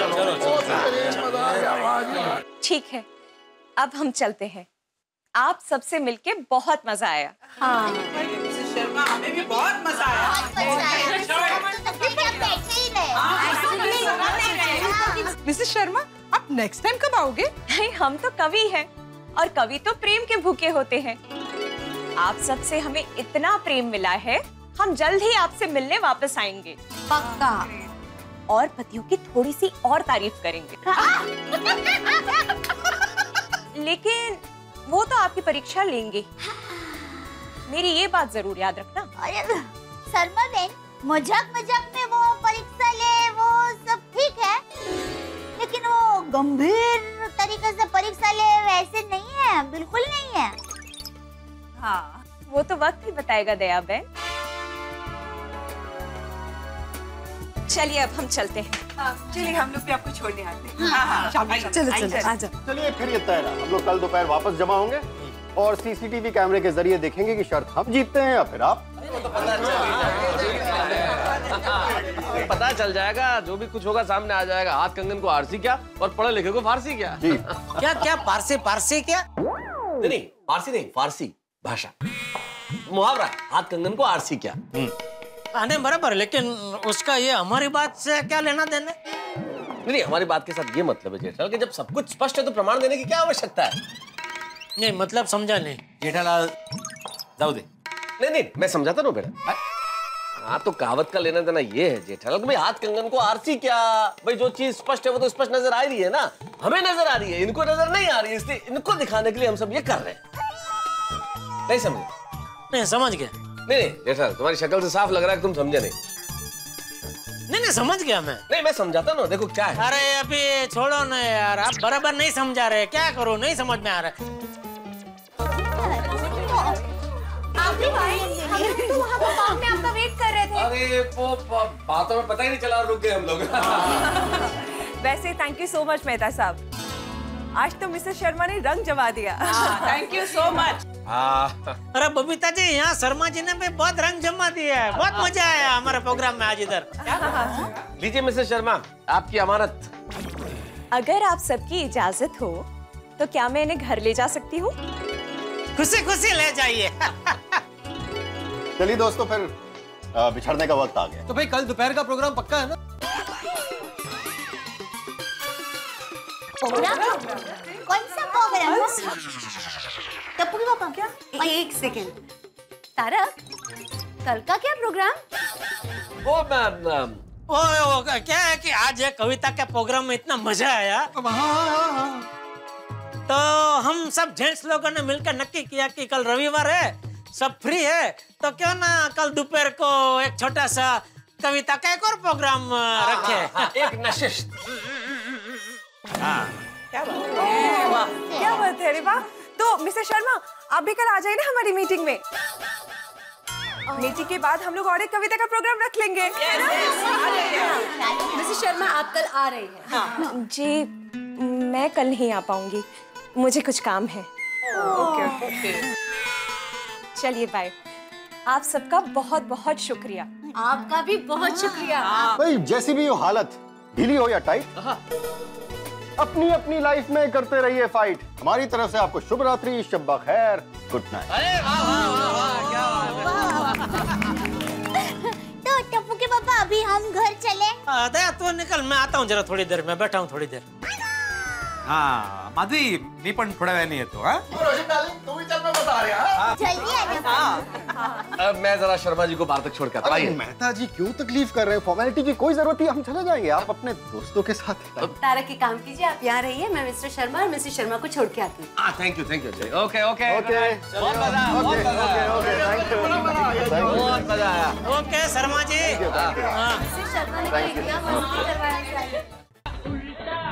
K: ठीक है, अब हम चलते हैं। आप सबसे मिलके बहुत मजा आया।
B: हाँ,
O: शर्मा, हमें भी बहुत मजा आया।
N: मिसेस शर्मा, आप नेक्स्ट टाइम कब आओगे?
K: नहीं, हम तो कवि हैं और कवि तो प्रेम के भूखे होते हैं। आप सबसे हमें इतना प्रेम मिला है, हम जल्द ही आपसे मिलने वापस आएंगे।
B: पक्का।
K: और पतियों की थोड़ी सी और तारीफ करेंगे। लेकिन वो तो आपकी परीक्षा लेंगे। मेरी ये बात जरूर याद रखना।
B: अरे शर्मा बहन, मजाक में वो परीक्षा ले, वो सब ठीक है, लेकिन वो गंभीर तरीके से परीक्षा ले वैसे नहीं है, बिल्कुल नहीं है।
K: हाँ, वो तो वक्त ही बताएगा दया बहन। चलिए अब हम चलते हैं।
O: चलिए, हम लोग भी आपको छोड़ने आते हैं।
N: चलो,
L: चलिए फिर ये तय रहा, हम लोग कल दोपहर वापस जमा होंगे और सीसीटीवी कैमरे के जरिए देखेंगे कि शर्त हम जीतते हैं या फिर आप।
E: पता चल जाएगा, जो भी कुछ होगा सामने आ जाएगा। हाथ कंगन को आरसी क्या और पढ़े लिखे को फारसी क्या?
A: क्या पारसी क्या?
E: नहीं, पारसी नहीं, फारसी भाषा मुहावरा। हाथ कंगन को आरसी क्या?
A: आने बराबर, लेकिन उसका ये हमारी बात से क्या लेना देना?
E: नहीं, हमारी बात के साथ ये मतलब है जेठालाल कि जब सब कुछ स्पष्ट है तो प्रमाण देने की क्या आवश्यकता है?
A: नहीं, मतलब समझा नहीं
C: जेठालाल, जाओ दे।
E: नहीं, मैं समझाता हूँ बेटा। हाँ, तो कहावत का लेना देना ये है जेठालाल कि भाई हाथ कंगन को आरसी क्या? भाई जो चीज स्पष्ट है वो तो स्पष्ट नजर आ रही है ना, हमें नजर आ रही है, इनको नजर नहीं आ रही है, इसलिए इनको दिखाने के लिए हम सब ये कर रहे हैं। नहीं समझे?
A: नहीं समझ गया।
E: नहीं जेठालाल, तुम्हारी शक्ल से साफ लग रहा है कि तुम समझे नहीं।
A: नहीं समझ गया मैं।
E: नहीं, मैं समझाता ना, देखो क्या है।
A: अरे अभी छोड़ो ना यार, आप बराबर नहीं समझा रहे, क्या करो, नहीं समझ में आ रहा है।
E: अरे वो बातों में पता ही नहीं चला, रुक गए हम लोग।
K: वैसे thank you so much Mehta साहब, आज तो मिसेस शर्मा ने रंग जमा दिया।
O: Thank you so much.
A: अरे बबीता जी, यहाँ शर्मा जी ने भी बहुत रंग जमा दिया है, बहुत मजा आया हमारे प्रोग्राम में आज इधर।
E: लीजिए मिसेस शर्मा, आपकी अमानत।
K: अगर आप सबकी इजाजत हो तो क्या मैं इन्हें घर ले जा सकती हूँ?
A: खुशी खुशी ले जाइए।
L: चलिए दोस्तों, फिर बिछड़ने का वक्त आ गया।
H: तो भाई कल दोपहर का प्रोग्राम पक्का है ना?
B: प्रोग्राम? कौन सा प्रोग्राम? टप्पू के पापा क्या?
G: एक सेकेंड तारक, कल का क्या प्रोग्राम?
E: वो मैम
A: ओ क्या है कि आज ये कविता के प्रोग्राम में इतना मजा आया, तो हम सब जेंट्स लोगों ने मिलकर नक्की किया कि कल रविवार है, सब फ्री है, तो क्यों ना कल दोपहर को एक छोटा सा कविता का एक और प्रोग्राम रखे।
E: एक नशिश।
K: क्या बात है, अरे वाह। तो मिसेस शर्मा, आप भी कल आ जाए ना हमारी मीटिंग में। मीटिंग के बाद हम लोग और एक कविता का प्रोग्राम रख लेंगे।
G: मिसेस शर्मा, आप कल आ रही हैं?
K: हाँ। जी मैं कल नहीं आ पाऊंगी, मुझे कुछ काम है। ओके। चलिए बाय। आप सबका बहुत बहुत शुक्रिया।
G: आपका भी बहुत शुक्रिया।
L: भाई जैसी भी हो हालत, ढीली हो या टाइट, अपनी अपनी लाइफ में करते रहिए फाइट। हमारी तरफ से आपको शुभ रात्रि, शब्बा खैर, गुड नाइट।
E: अरे वाह वाह वाह वाह, क्या
B: तो टप्पू के पापा, अभी हम घर चले?
A: दया तू निकल, मैं आता हूँ जरा थोड़ी देर में, बैठा हूँ थोड़ी देर।
C: हाँ माधवी, मी पण थोड्या वेळाने येतो। हाँ
D: तू भी चल, मैं बता रहा।
B: जल्दी आना।
E: अब मैं जरा शर्मा जी को बाहर तक छोड़ कर आता हूँ।
L: मेहता जी क्यों तकलीफ कर रहे हैं? फॉर्मेलिटी की कोई जरूरत नहीं, हम चले जाएंगे, आप अपने दोस्तों के साथ।
G: तारक की काम कीजिए, आप यहाँ रहिए, मैं मिस्टर शर्मा और मिसेस शर्मा को छोड़ के आती हूँ।
E: Thank you okay okay
L: okay,
E: बहुत मजा आया, बहुत मजा आया, बहुत मजा आया।
A: ओके शर्मा जी।
G: मिसेस शर्मा ने कह दिया, मस्ती करवाया।